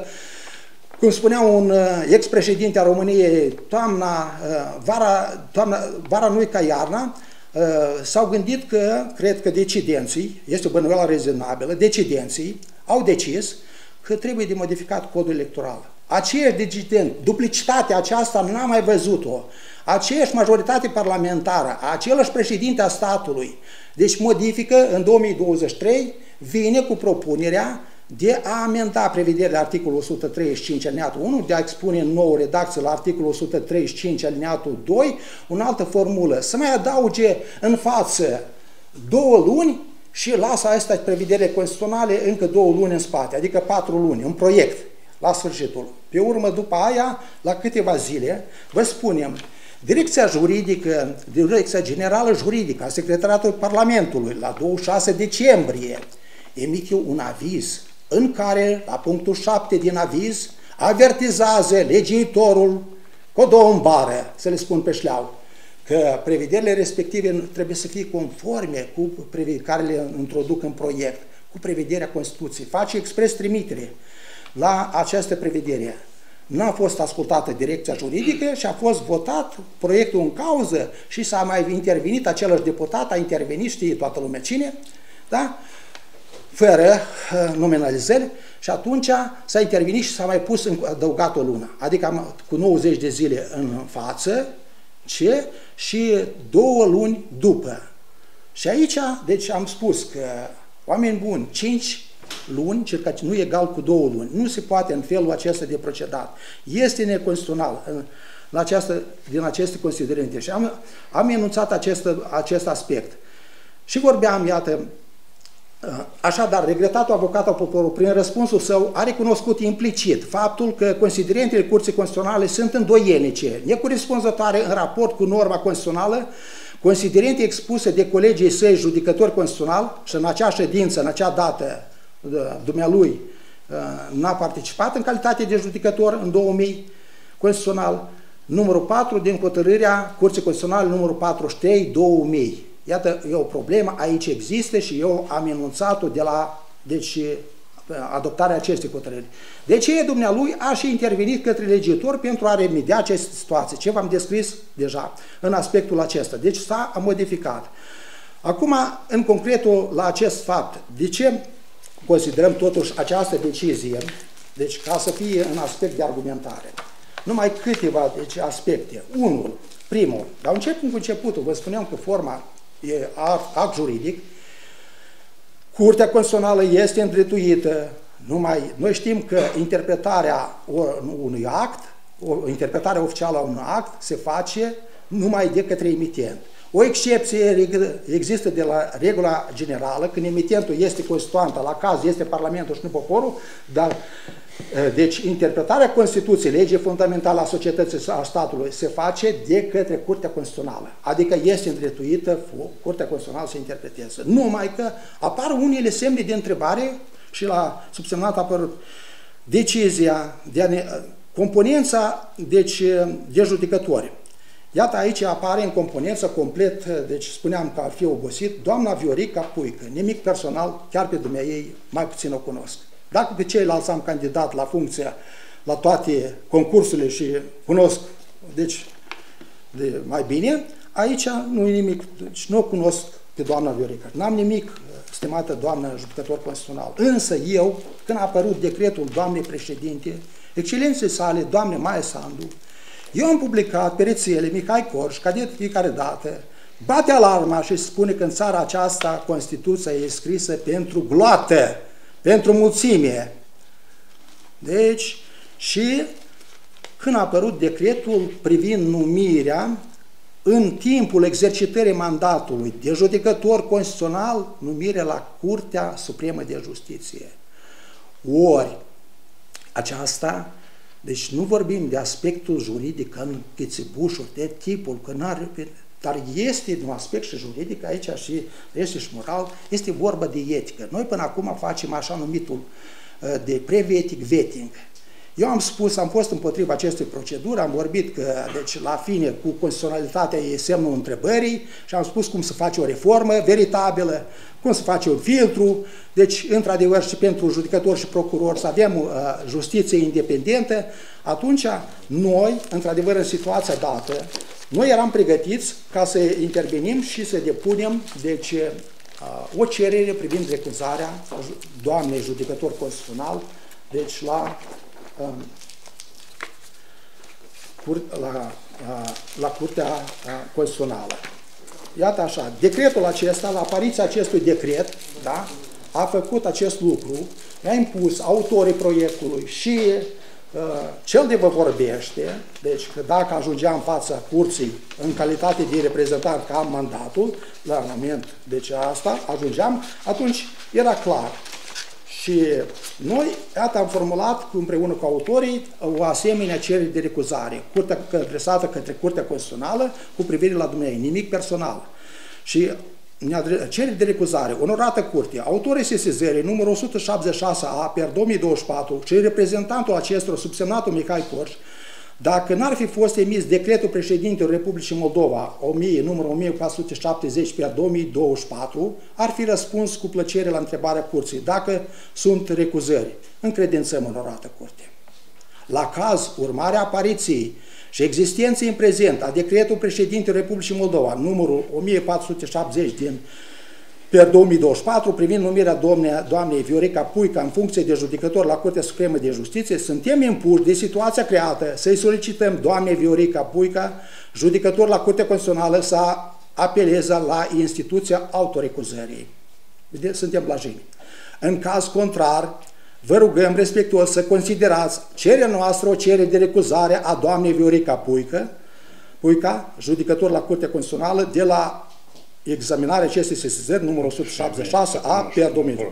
cum spunea un ex-președinte a României, toamna, vara, toamna, vara nu-i ca iarna, s-au gândit că, cred că decidenții, este o bănuială rezonabilă, decidenții au decis că trebuie de modificat codul electoral. Aceeași decident, duplicitatea aceasta n-am mai văzut-o, aceeași majoritate parlamentară, același președinte a statului, deci modifică în două mii douăzeci și trei, vine cu propunerea de a amenda prevederile articolul o sută treizeci și cinci alineatul unu, de a expune în nouă redacție la articolul o sută treizeci și cinci alineatul doi, o altă formulă, să mai adauge în față două luni și lasă astea prevederile constituționale încă două luni în spate, adică patru luni, un proiect la sfârșitul. Pe urmă, după aia, la câteva zile, vă spunem, Direcția juridică, Direcția Generală Juridică a Secretariatului Parlamentului, la douăzeci și șase decembrie, emite un aviz în care, la punctul șapte din aviz, avertizează legiuitorul cu o două în bară, să le spun pe șleau, că prevederile respective trebuie să fie conforme cu care le introduc în proiect, cu prevederea Constituției. Face expres trimitere la această prevedere. N-a fost ascultată direcția juridică și a fost votat proiectul în cauză și s-a mai intervenit, același deputat a intervenit, știe toată lumea cine, da? Fără uh, nominalizări și atunci s-a intervenit și s-a mai pus în, adăugat o lună, adică cu nouăzeci de zile în față ce? Și două luni după. Și aici, deci am spus că oameni buni, cinci luni, circa nu egal cu două luni. Nu se poate în felul acesta de procedat. Este neconstituțional la această, din aceste considerente. Și am, am enunțat acest, acest aspect. Și vorbeam, iată, așadar, regretatul avocat al poporului, prin răspunsul său, a recunoscut implicit faptul că considerentele Curții Constituționale sunt îndoielnice, necorespunzătoare în raport cu norma constituțională, considerente expuse de colegii săi judecători constituționali și în acea ședință, în acea dată, dumnealui n-a participat în calitate de judecător în două mii constituțional, numărul patru din hotărârea Curții Constituționale numărul patruzeci și trei două mii. Iată, e o problemă, aici există și eu am enunțat-o de la deci, adoptarea acestei hotărâri. De ce dumnealui a și intervenit către legiuitor pentru a remedia aceste situații, ce v-am descris deja în aspectul acesta. Deci s-a modificat. Acum, în concretul la acest fapt, de ce considerăm totuși această decizie, deci ca să fie în aspect de argumentare. Numai câteva deci, aspecte. Unul, primul, dar începem cu începutul, vă spuneam că forma e act, act juridic, Curtea Constituțională este îndreptuită, numai, noi știm că interpretarea unui act, o interpretare oficială a unui act se face numai de către emitent. O excepție există de la regula generală, când emitentul este constituantă, la caz este Parlamentul și nu poporul, dar deci interpretarea Constituției, legii fundamentale a societății a statului, se face de către Curtea Constituțională, adică este îndreptuită Curtea Constituțională să interpreteze. Numai că apar unele semne de întrebare și la subsemnat a apărut decizia, de a ne, componența deci, de judecători. Iată, aici apare în componență complet, deci spuneam că ar fi obosit, doamna Viorica Puică, nimic personal, chiar pe dumneaei mai puțin o cunosc. Dacă pe ceilalți am candidat la funcția, la toate concursurile și cunosc, deci, de mai bine, aici nu e nimic, deci nu cunosc pe doamna Viorica. N-am nimic, stimată doamnă judecător constituțional. Însă eu, când a apărut decretul doamnei președinte, excelenței sale, doamne Maia Sandu, eu am publicat pe rețele Mihai Corș, ca de fiecare dată, bate alarma și spune că în țara aceasta Constituția e scrisă pentru gloată, pentru mulțime. Deci, și când a apărut decretul privind numirea, în timpul exercitării mandatului de judecător constituțional, numire la Curtea Supremă de Justiție. Ori, aceasta, deci nu vorbim de aspectul juridic în chițibușuri, de tipul, că n-are, dar este un aspect și juridic aici și este și moral, este vorba de etică. Noi până acum facem așa numitul de pre-vetting vetting. Eu am spus, am fost împotriva acestei proceduri, am vorbit că, deci, la fine, cu constituționalitatea e semnul întrebării și am spus cum să face o reformă veritabilă, cum să face un filtru, deci, într-adevăr, și pentru judecători și procurori să avem uh, justiție independentă. Atunci, noi, într-adevăr, în situația dată, noi eram pregătiți ca să intervenim și să depunem, deci, uh, o cerere privind recuzarea doamnei judecător constituțional, deci, la La, la, la Curtea Constituțională. Iată așa, decretul acesta, la apariția acestui decret, da, a făcut acest lucru, mi-a impus autorii proiectului și uh, cel de vă vorbește, deci că dacă ajungea în fața curții în calitate de reprezentant, că am mandatul, la moment, deci asta, ajungeam, atunci era clar. Și noi, iată, am formulat împreună cu autorii o asemenea cerere de recuzare, curtea, adresată către Curtea Constituțională cu privire la dumneavoastră, nimic personal. Și cerere de recuzare, onorată curte, autorii sesizării numărul o sută șaptezeci și șase A per două mii douăzeci și patru și reprezentantul acestor, subsemnatul Mihai Corș, dacă n-ar fi fost emis decretul președintelui Republicii Moldova, numărul o mie patru sute șaptezeci pe două mii douăzeci și patru, ar fi răspuns cu plăcere la întrebarea curții, dacă sunt recuzări. Încredințăm, onorată curte. La caz, urmarea apariției și existenței în prezent a decretul președintelui Republicii Moldova, numărul o mie patru sute șaptezeci din per două mii douăzeci și patru, privind numirea doamne, doamnei Viorica Puica în funcție de judecător la Curtea Supremă de Justiție, suntem impuși de situația creată să-i solicităm doamnei Viorica Puica, judecător la Curtea Constituțională, să apeleze la instituția autorecuzării. Suntem blajini. În caz contrar, vă rugăm respectuos să considerați cererea noastră o cerere de recuzare a doamnei Viorica Puica, Puica, judecător la Curtea Constituțională, de la examinarea acestei sesizări, numărul o sută șaptezeci și șase A per două mii.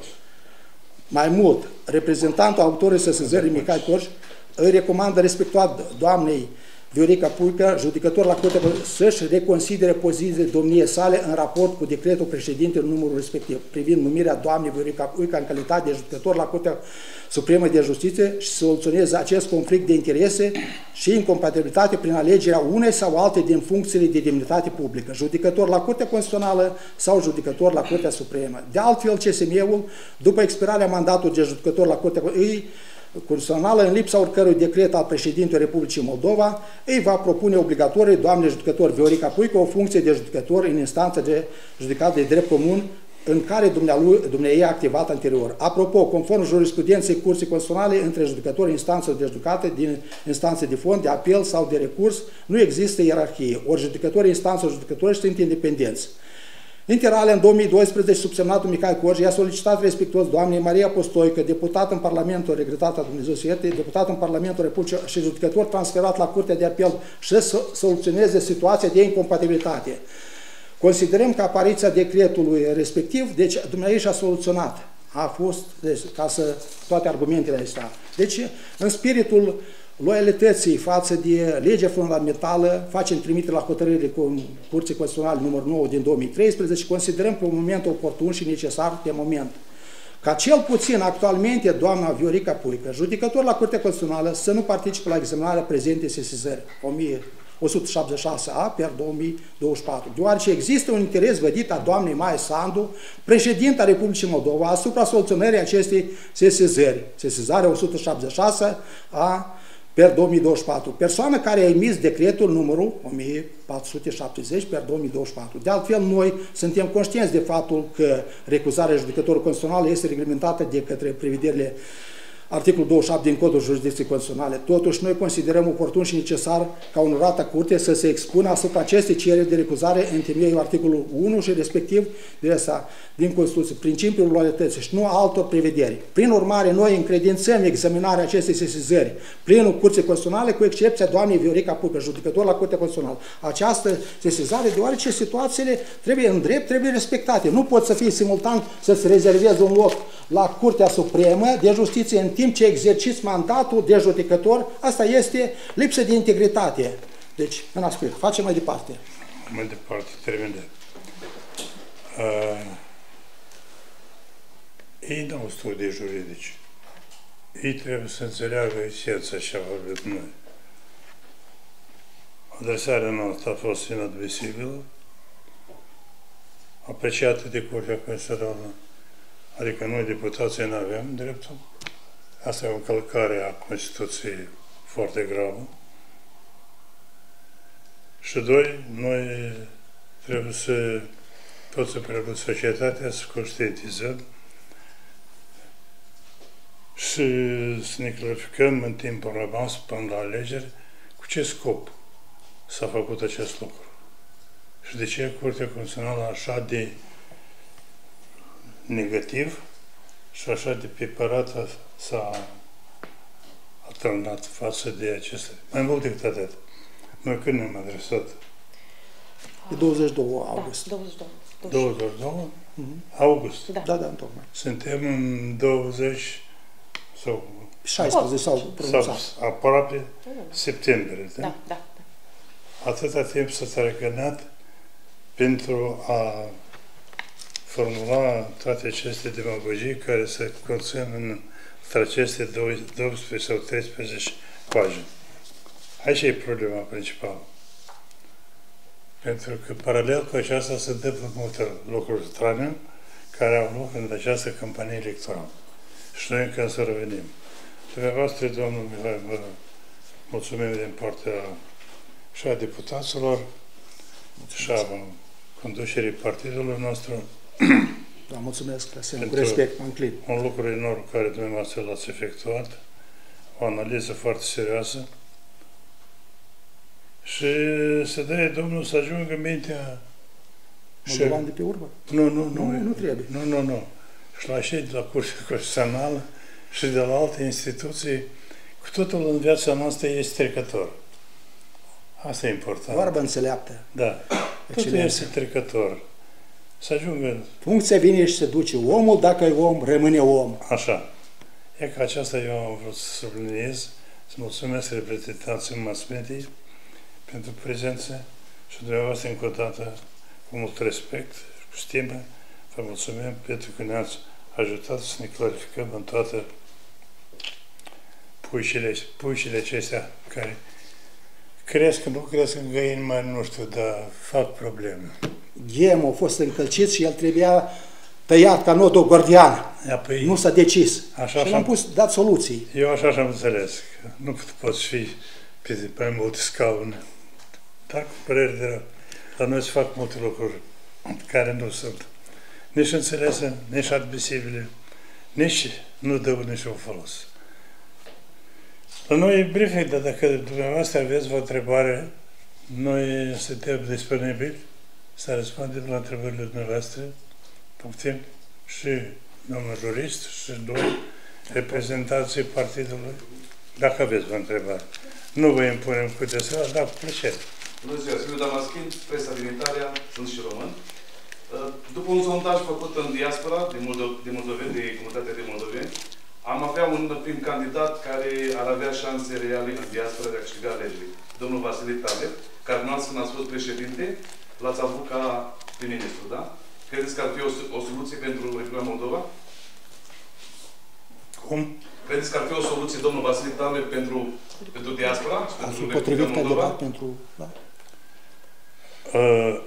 Mai mult, reprezentantul autorii sesizării Mihai Corș îi recomandă respectuat doamnei Viorica Puica, judecător la Curtea, să-și reconsidere pozițiile domniei sale în raport cu decretul președintelui numărul respectiv, privind numirea doamnei Viorica Puica în calitate de judecător la Curtea Supremă de Justiție și să soluționeze acest conflict de interese și incompatibilitate prin alegerea unei sau alte din funcțiile de demnitate publică, judecător la Curtea Constituțională sau judecător la Curtea Supremă. De altfel, C S M-ul, după expirarea mandatului de judecător la Curtea Constituțională, în lipsa oricărui decret al președintelui Republicii Moldova, îi va propune obligatoriu doamnei judecător Viorica Puica o funcție de judecător în instanță de judecat de drept comun în care dumneavoastră a activat anterior. Apropo, conform jurisprudenței Curții Constituționale, între judecători instanțe de judecată din instanțe de fond, de apel sau de recurs, nu există ierarhie. Ori judecătorii instanțe judecători sunt independenți. Inter alia, în două mii doisprezece, subsemnatul Mihai Corș i-a solicitat respectuos doamnei Maria Postoică, deputat în Parlamentul, regretată Dumnezeu să ierte, deputat în Parlamentul Republicii și judecător transferat la Curtea de Apel și să soluționeze situația de incompatibilitate. Considerăm că apariția decretului respectiv, deci dumneavoastră și-a soluționat, a fost, deci, ca să, toate argumentele astea. Deci, în spiritul loialității față de legea fundamentală, facem trimitere la hotărârile Curții Constituționale numărul nouă din două mii treisprezece și considerăm că un moment oportun și necesar de moment. Ca cel puțin actualmente doamna Viorica Puica, judecător la Curtea Constituțională, să nu participe la examinarea prezentei sesizări o sută șaptezeci și șase A per două mii douăzeci și patru, deoarece există un interes vădit a doamnei Maia Sandu, președinta Republicii Moldova, asupra soluționării acestei sesizări, sesizarea o sută șaptezeci și șase A per două mii douăzeci și patru, persoană care a emis decretul numărul o mie patru sute șaptezeci per două mii douăzeci și patru. De altfel, noi suntem conștienți de faptul că recuzarea judecătorului constituțional este reglementată de către prevederile articolul douăzeci și șapte din Codul Jurisdicției Constituționale. Totuși, noi considerăm oportun și necesar ca onorata curte să se expună asupra acestei cereri de recuzare în temeiul articolul unu și respectiv de asta din Constituție, principiul loialității și nu altor prevederi. Prin urmare, noi încredințăm examinarea acestei sesizări plinul Curții Constituționale, cu excepția doamnei Viorica Pucă, judecător la Curtea Constituțională. Această sesizare, deoarece situațiile trebuie în drept, trebuie respectate. Nu pot să fie simultan să-ți rezervezi un loc la Curtea Supremă de Justiție în timp ce exerciți mandatul de judecător. Asta este lipsă de integritate. Deci, în aspect, facem mai departe. Mai departe, termin de. Uh, ei nu au studii juridici. Ei trebuie să înțeleagă esența ce a vorbit noi. Adresarea noastră a fost inadmisibilă, apreciată de Curtea Constituțională, adică noi, deputații, nu avem dreptul. Asta e o încălcare a Constituției foarte gravă. Și doi, noi trebuie să tot să preluăm societatea, să conștientizăm și să ne clarificăm în timpul rămas până la alegeri cu ce scop s-a făcut acest lucru. Și de ce Curtea Constituțională așa de negativ și așa de piperată s-a atârnat față de aceste. Mai mult decât atât. Noi când ne-am adresat? Pe douăzeci și doi august. Da, douăzeci și doi. douăzeci și doi? Mm-hmm. August? Da, da, da, întocmai. Suntem în douăzeci sau... șaisprezece sau pronunțat. Sau aproape septembrie. Da, da, da. Atâta timp s-a trecănat pentru a formula toate aceste demagogii care se conțin în aceste douăsprezece sau treisprezece pagini. Aici e problema principală. Pentru că paralel cu aceasta se întâmplă multe lucruri strane care au loc în această campanie electorală. Și noi încă să revenim. Dumneavoastră, domnul Mihai, vă mulțumim din partea și a deputaților și a conducerii partidului nostru. Da, mulțumesc, cu respect, mă înclin. Un lucru enorm care dumneavoastră l-ați efectuat, o analiză foarte serioasă și să dea Domnul să ajungă mintea... Moldovan de pe urmă? Nu, nu, nu. Nu, nu trebuie. Nu, nu, nu. Și la cei de la Curtea Constituțională și de la alte instituții, cu totul în viața noastră este trecător. Asta e important. Vorba înțeleaptă. Da. Totul este trecător. Să ajungă... Funcția vine și se duce. Omul, dacă e om, rămâne om. Așa. E că aceasta eu am vrut să subliniez, să mulțumesc reprezentanții mass media pentru prezență și dumneavoastră încă o dată, cu mult respect și cu stimă, vă mulțumim pentru că ne-ați ajutat să ne clarificăm în toate puicile, puicile acestea care cresc, nu cresc în găini mari, nu știu, dar fac probleme. Gemul a fost încălcit și el trebuia tăiat ca nodul gordian. Apoi, nu s-a decis. Așa și l-am pus, dat soluții. Eu așa și-am înțeles, că nu poți fi pe, pe multe scaune. Dar cu păreri de rău. La noi se fac multe lucruri care nu sunt nici înțelese, nici admisibile, nici nu dau nici un folos. La noi e briefing, dar dacă dumneavoastră aveți o întrebare, noi suntem disponibili să răspundem la întrebările dumneavoastră, putem și domnul jurist și noi, reprezentanții partidului, dacă aveți o întrebare. Nu vă impunem cu desea, dar cu plăcere. Bună ziua, Silviu Damaschin, presa din Italia, sunt și român. După un sondaj făcut în diaspora, de, Moldo de moldoveni, de comunitatea de moldoveni, am avea un prim candidat care ar avea șanse reale în diaspora de a câștiga alegerile. Domnul Vasile Tale, care dumneavoastră când ați fost președinte, l-ați avut ca prim-ministru, da? Credeți că ar fi o, o soluție pentru Republica Moldova? Cum? credeți că ar fi o soluție, domnul Vasile Tarle, pentru, pentru diaspora? Ar pentru fi potrivit candidat pentru... Da? Uh,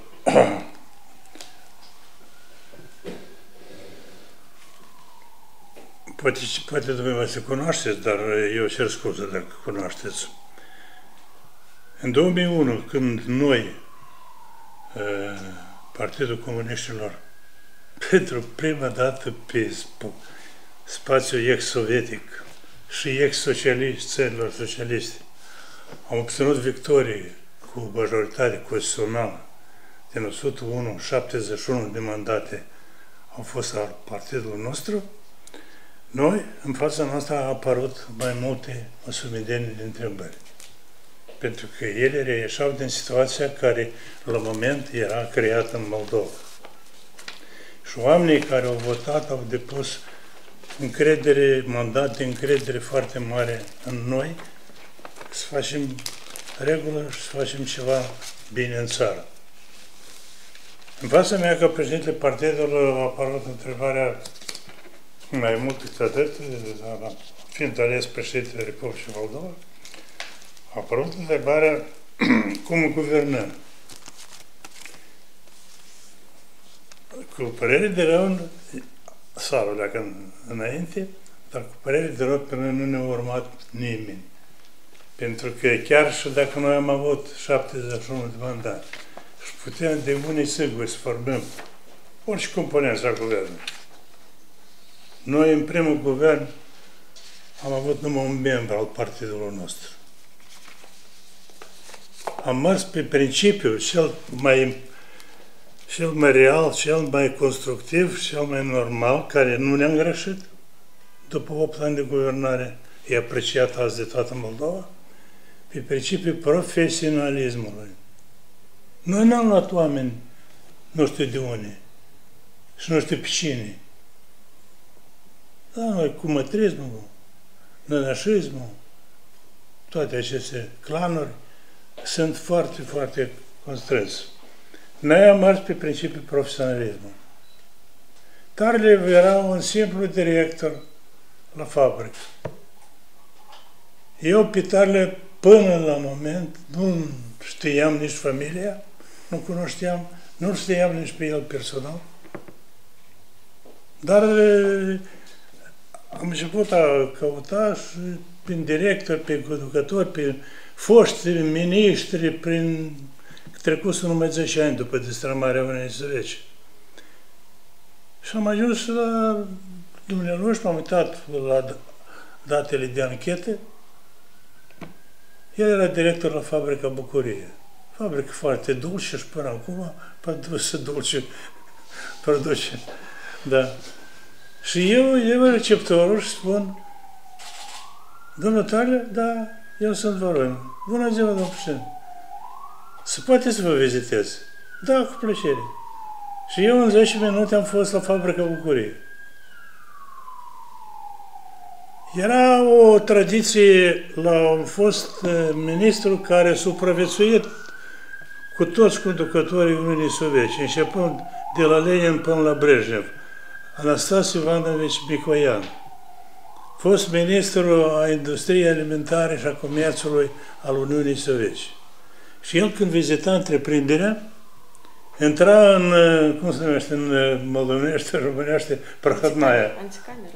poate, poate dumneavoastră cunoașteți, dar eu cer scuze dacă cunoașteți. În două mii unu, când noi, Partidul Comuniștilor, pentru prima dată pe spațiul ex-sovietic și ex-socialist, țărilor socialiste, am obținut victorie cu majoritate constituțională din o sută unu, șaptezeci și unu de mandate au fost al partidului nostru, noi, în fața noastră, a apărut mai multe o sumedenie de întrebări. Pentru că ele reieșau din situația care, la moment, era creată în Moldova. Și oamenii care au votat au depus încredere, mandat de încredere foarte mare în noi, să facem regulă și să facem ceva bine în țară. În fața mea, ca președintele partidului, a apărut întrebarea mai mult decât atât, fiind ales președintele Republicii Moldova, a apărut întrebarea cum guvernăm. Cu părere de rău, s-a leacă înainte, dar cu părere de rău până nu ne-a urmat nimeni. Pentru că chiar și dacă noi am avut șaptezeci și unu de mandat și putem de unii siguri să formăm orice componență a guvernului. Noi, în primul guvern, am avut numai un membru al partidului nostru. Am mers pe principiul cel mai, cel mai real, cel mai constructiv, cel mai normal, care nu ne-am greșit după opt ani de guvernare, e apreciat azi de toată Moldova, pe principiul profesionalismului. Noi n-am luat oameni nu știu de unde și nu știu pe cine. Da, noi cu mătrismul, nănașismul, toate aceste clanuri sunt foarte, foarte constrânse. Noi am mers pe principiul profesionalismului. Tarle era un simplu director la fabrică. Eu pe Tarle, până la moment, nu știam nici familia, nu cunoșteam, nu știam nici pe el personal. Dar am început a căuta și prin director, prin conducători, prin foști miniștri, prin trecutul numai zece ani după destrămarea Uniunii Sovietice. Și am ajuns la dumnealui și m-am uitat la datele de anchetă. El era director la fabrica Bucurie. Fabrică foarte dulce și până acum produse dulce. Produce, da. Și eu, eu receptorul și spun, domnul Tarle, da, eu sunt Voroin. Bună ziua, domnul președinte. Se poate să vă vizitez? Da, cu plăcere. Și eu în zece minute am fost la fabrica Bucurie. Era o tradiție la un fost ministru care a supraviețuit cu toți conducătorii Uniunii Sovietice, începând de la Lenin până la Brejnev, Anastas Ivanovici Micoian, fost ministru a Industriei Alimentare și a Comerțului al Uniunii Sovietice. Și el, când vizita întreprinderea, intra în, cum se numește, în moldovenește, românește, prăhătnaia. Anticameră.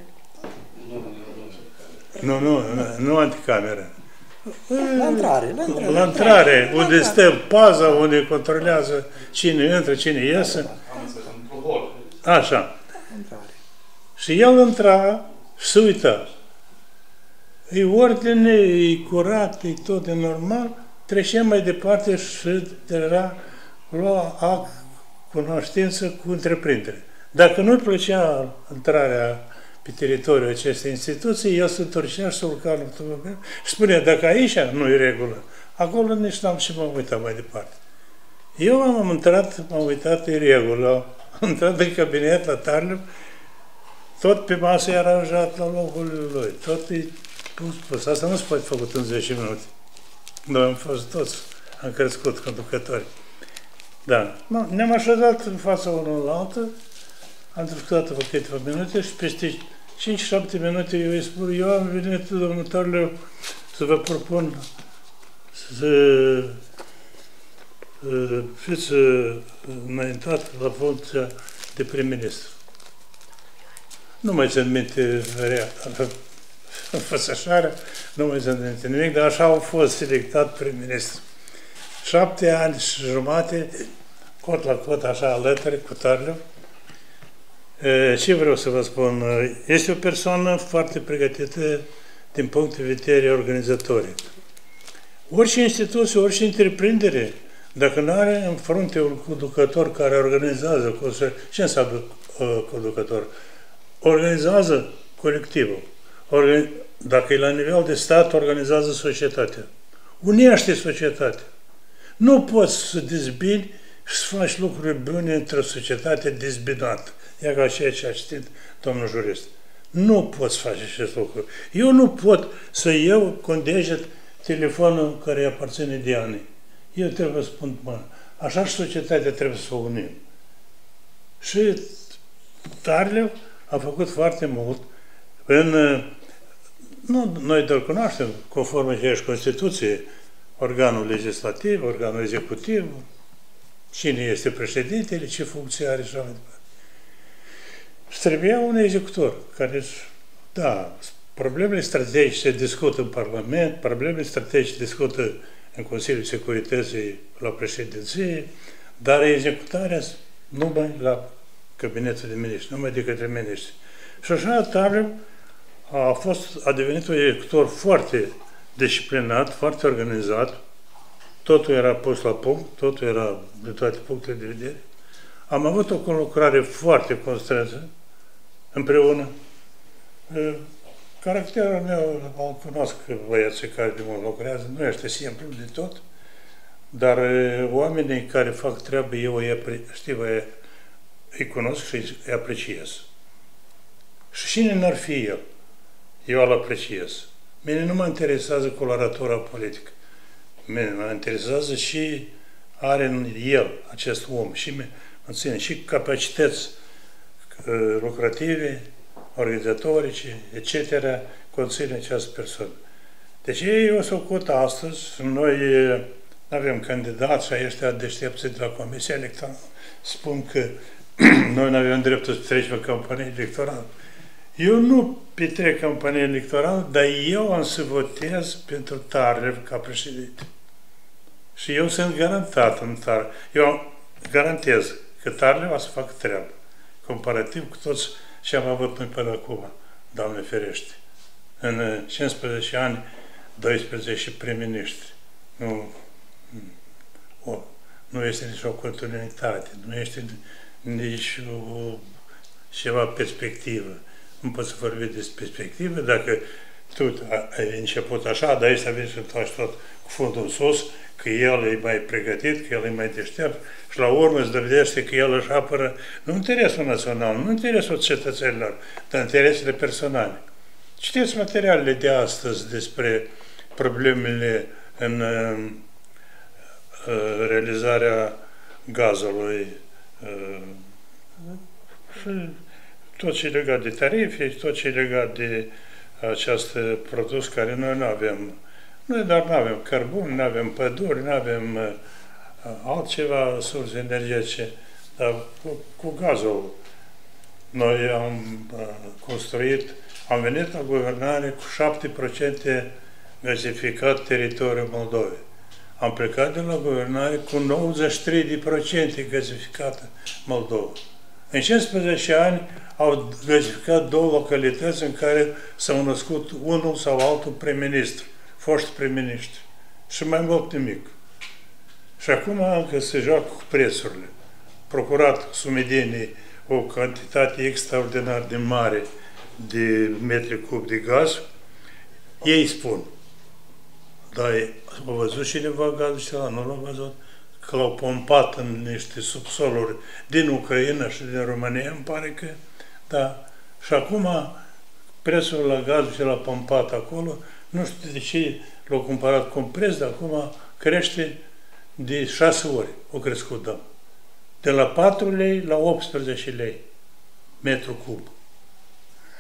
Nu, nu, nu anticameră. La intrare, la intrare. La intrare, unde stă paza, unde controlează cine intră, cine iese. Așa. Și el intra și se uita. E ordine, e curat, e tot e normal, trecem mai departe și era lua act, cunoștință cu întreprindere. Dacă nu plăcea intrarea pe teritoriul acestei instituții, el se întorcea și se urca în automobil și spunea, dacă aici nu e regulă, acolo nici n-am și m-am uitat mai departe. Eu am intrat, m-am uitat, e regulă, am intrat în cabinet la Tarle, tot pe masă e aranjat la locul lui, tot e pus, pus. Asta nu se poate făcut în zece minute. Noi am fost toți, am crescut conducători. Da. Ne-am așezat în fața unul la altă, am discutat cu câteva minute și peste cinci șapte minute eu îi spun, eu am venit, domnul Tarleu, să vă propun să fiți înaintat la funcția de prim-ministru. Nu mai țin minte înfățășarea, nu mai țin minte nimic, dar așa au fost selectat prim-ministru. Șapte ani și jumate, cot la cot, așa, alături, cu Tarleu. Ce vreau să vă spun? Este o persoană foarte pregătită din punct de vedere organizatoric. Orice instituție, orice întreprindere, dacă nu are în frunte un conducător care organizează, ce înseamnă uh, conducător? Organizează colectivul. Organi dacă e la nivel de stat, organizează societatea. Unește societatea. Nu poți să dezbini și să faci lucruri bune într-o societate dezbinată. E ca ceea ce a citit domnul jurist. Nu poți face acest lucru. Eu nu pot să iau cu un deget telefonul care aparține Dianei. Eu trebuie să spun, mă, așa și societatea trebuie să o unim. Și Tarleu a făcut foarte mult în, nu, noi doar cunoaștem, conform aceeași Constituție, organul legislativ, organul executiv, cine este președintele, ce funcție are și așa mai departe. Și trebuia un executor care, da, problemele strategice se discută în Parlament, problemele strategice se discută în Consiliul Securității la președinție, dar executarea numai la Cabinetul de Miniștri, numai de către miniștri. Și așa Tarleu a, fost, a devenit un executor foarte disciplinat, foarte organizat, totul era pus la punct, totul era de toate punctele de vedere. Am avut o conlucrare foarte constrânsă împreună. Caracterul meu, îl cunosc băieții care de mult lucrează, nu este simplu de tot, dar oamenii care fac treabă, eu îi, știu, îi cunosc și îi apreciez. Și cine n-ar fi el? Eu îl apreciez. Mine nu mă interesează coloratura politică. Mine mă interesează și are în el, acest om, și mă ține și capacități lucrative, organizatorice, et cetera, conține această persoană. Deci eu s-o cot astăzi, noi nu avem candidați și ăștia deștepți de la Comisia Electorală. Spun că noi nu avem dreptul să trecem în campanie electorală. Eu nu petrec campanie electorală, dar eu am să votez pentru Tarleu ca președinte. Și eu sunt garantat în Tarleu. Eu garantez că Tarleu o să facă treabă, comparativ cu toți ce am avut noi până acum, Doamne ferește. În cincisprezece ani, doisprezece prim-ministri. Nu, o, nu este nici o continuitate, nu este nici o, ceva perspectivă. Nu poți să vorbi despre perspectivă dacă tu ai început așa, dar aici să vezi să faci tot cu fundul în sus, că el e mai pregătit, că el e mai deștept și la urmă îți dovedește că el își apără nu interesul național, nu interesul cetățenilor, dar interesele personale. Citiți materialele de astăzi despre problemele în uh, realizarea gazului uh, și tot ce e legat de tarife, tot ce e legat de acest produs care noi nu avem. Noi doar nu avem cărbuni, nu avem păduri, nu avem uh, altceva, surse energetice, dar cu, cu gazul noi am uh, construit, am venit la guvernare cu șapte la sută gazificat teritoriul Moldovei. Am plecat de la guvernare cu nouăzeci și trei la sută gazificată Moldova. În cincisprezece ani au gazificat două localități în care s-au născut unul sau altul prim-ministru, foști prim-ministri. Și mai mult nimic. Și acum încă se joacă cu prețurile. Procurat sumedenie o cantitate extraordinar de mare de metri cub de gaz, ei spun, dar au văzut cineva gazul acela? Nu l-au văzut? Că l-au pompat în niște subsoluri din Ucraina și din România, îmi pare că, da. Și acum prețul la gazul ce l-a pompat acolo, nu știu de ce l-au cumpărat cu un preț, dar acum crește de șase ori, o crescut, da. De la patru lei la optsprezece lei metru cub.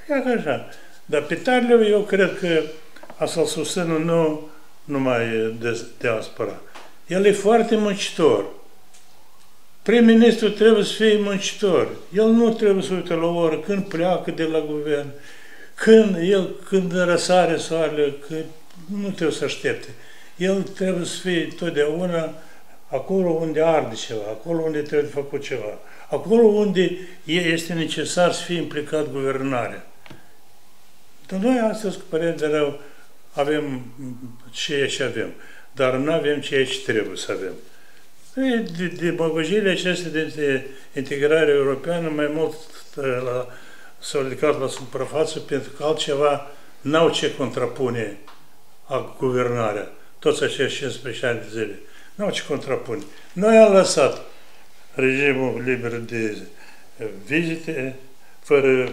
Ca așa. Dar pe Tarlev eu cred că a să-l susțină nu numai de diaspora. El e foarte muncitor. Prim-ministru trebuie să fie muncitor. El nu trebuie să uite la o oră când pleacă de la guvern, când el, când răsare soarele, când nu trebuie să aștepte. El trebuie să fie totdeauna acolo unde arde ceva, acolo unde trebuie făcut ceva, acolo unde este necesar să fie implicat guvernarea. Dar noi astăzi, cu părere de rău, avem ceea ce avem, dar nu avem ceea ce trebuie să avem. Demagogile acestea de integrare europeană mai mult s-au ridicat la suprafață pentru că altceva n-au ce contrapune a guvernarea. Toți acești cincisprezece ani de zile. N-au ce contrapune. Noi am lăsat regimul liber de vizite, fără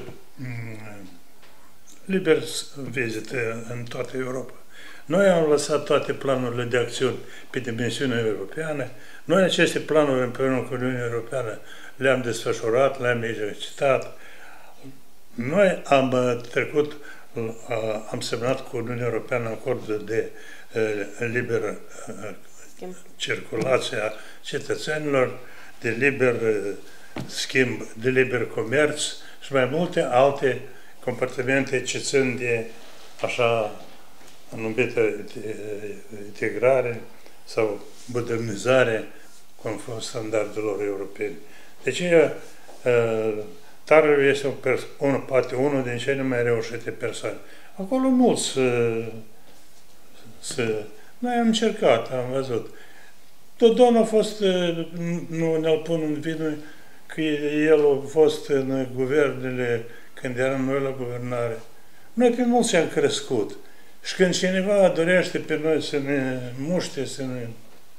liber vizite în toată Europa. Noi am lăsat toate planurile de acțiuni pe dimensiunea europeană. Noi aceste planuri împreună cu Uniunea Europeană le-am desfășurat, le-am exercitat. Noi am trecut, am semnat cu Uniunea Europeană acordul de liber circulație a cetățenilor, de liber schimb, de liber comerț și mai multe alte comportamente ce țin de așa numită integrare sau modernizare conform standardelor europene. Deci, Tarlev este un, poate unul din cele mai reușite persoane. Acolo mulți să, să... Noi am încercat, am văzut. Dodon a fost, nu ne-l pun în vină, că el a fost în guvernele, când eram noi la guvernare. Noi pe mulți am crescut. Și când cineva dorește pe noi să ne muște, să ne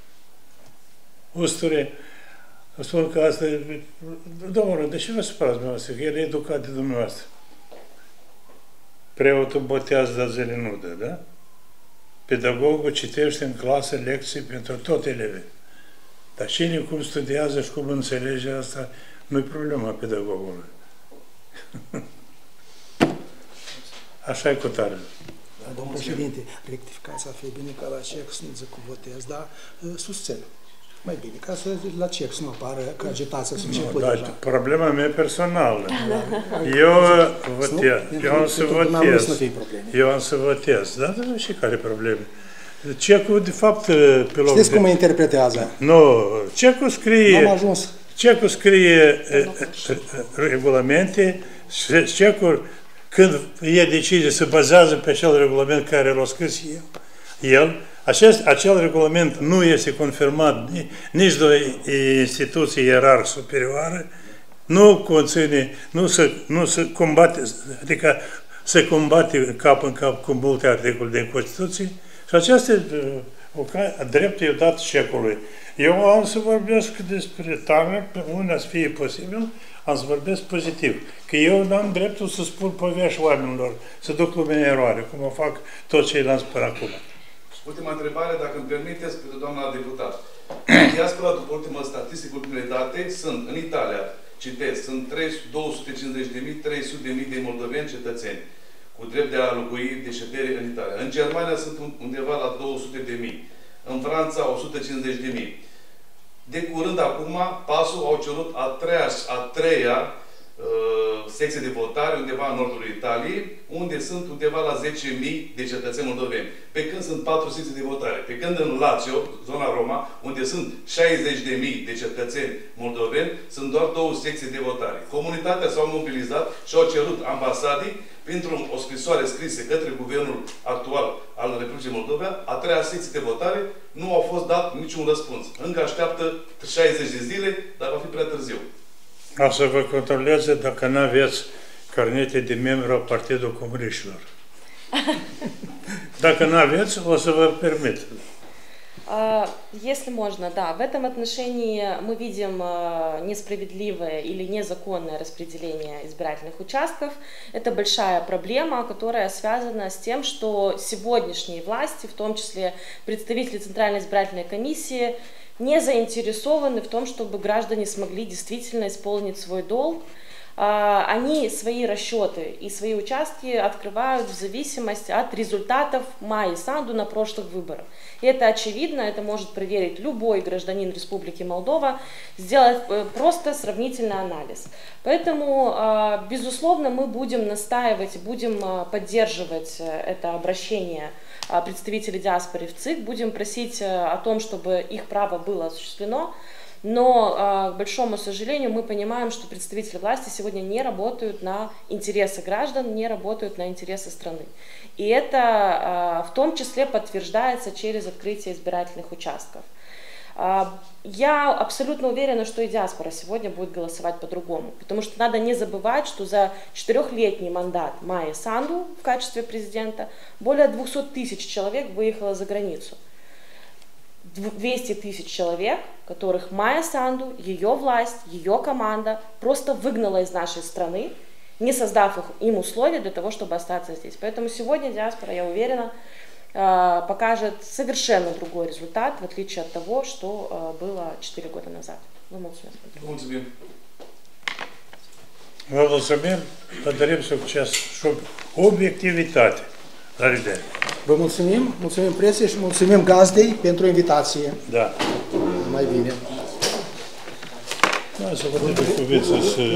usture, spun că asta e... Domnule, de ce vă supărați dumneavoastră? Că el e educat de dumneavoastră. Preotul botează, dar zile nu dă, da? Pedagogul citește în clasă lecții pentru tot elevii. Dar cine cum studiază și cum înțelege asta, nu-i problema pedagogului. Așa e cu Tarlev. Domnul președinte, rectificația ar fi bine ca la cec să nu zic că votez, dar susțin. Mai bine, ca să la cec să nu apară că agitația să început deja. Problema mea personală. Eu votez. Eu am să votez. Eu am să votez. Dar și care probleme? Cecul, de fapt, pe loc Știți cum mă interpretează? Nu. Cecul scrie... N-am ajuns. Cecul scrie regulamente și cecul, când e decizie, se bazează pe acel regulament care l-a scris eu, el. Acest, acel regulament nu este confirmat nici de o instituție ierarhică superioară, nu conține, nu se, nu se combate, adică se combate cap în cap cu multe articole din Constituție și acest drept e dat cecului. Eu am să vorbesc despre Tarlev, unde să fie posibil, am să vorbesc pozitiv. Că eu nu am dreptul să spun povești oamenilor, să duc lumea în eroare, cum o fac toți ceilalți până acum. Ultima întrebare, dacă îmi permiteți, pentru doamna deputat. Diaspora, după ultima statistică, ultimele date, sunt în Italia, citesc, sunt două sute cincizeci de mii, trei sute de mii de moldoveni cetățeni cu drept de a locui de ședere în Italia. În Germania sunt undeva la două sute de mii. În Franța, o sută cincizeci de mii. De curând, acum, PAS-ul au cerut a treia, a treia uh, secție de votare undeva în nordul Italiei, unde sunt undeva la zece mii de cetățeni moldoveni. Pe când sunt patru secții de votare. Pe când în Lazio, zona Roma, unde sunt șaizeci de mii de cetățeni moldoveni, sunt doar două secții de votare. Comunitatea s-au mobilizat și au cerut ambasadii, printr-o scrisoare scrisă către guvernul actual al Republicii Moldova, a treia secție de votare, nu au fost dat niciun răspuns. Încă așteaptă șaizeci de zile, dar va fi prea târziu. O să vă controleze dacă nu aveți carnete de membru al Partidului Comuniștilor. Dacă nu aveți, o să vă permit. Если можно, да. В этом отношении мы видим несправедливое или незаконное распределение избирательных участков. Это большая проблема, которая связана с тем, что сегодняшние власти, в том числе представители Центральной избирательной комиссии, не заинтересованы в том, чтобы граждане смогли действительно исполнить свой долг они свои расчеты и свои участки открывают в зависимости от результатов Майи Санду на прошлых выборах. И это очевидно, это может проверить любой гражданин Республики Молдова, сделать просто сравнительный анализ. Поэтому, безусловно, мы будем настаивать, будем поддерживать это обращение представителей диаспоры в ЦИК, будем просить о том, чтобы их право было осуществлено. Но, к большому сожалению, мы понимаем, что представители власти сегодня не работают на интересы граждан, не работают на интересы страны. И это в том числе подтверждается через открытие избирательных участков. Я абсолютно уверена, что и диаспора сегодня будет голосовать по-другому, потому что надо не забывать, что за четырехлетний мандат Майи Санду в качестве президента более двухсот тысяч человек выехало за границу. двести тысяч человек, которых Майя Санду, ее власть, ее команда просто выгнала из нашей страны, не создав их, им условия для того, чтобы остаться здесь. Поэтому сегодня диаспора, я уверена, покажет совершенно другой результат, в отличие от того, что было четыре года назад. Vă mulțumesc. Mulțumim. Vă mulțumim, vă dorim succes și obiectivitate. La revedere! Vă mulțumim, mulțumim presie și mulțumim gazdei pentru invitație. Da. Mai bine. Da, să vă dă cuvinte să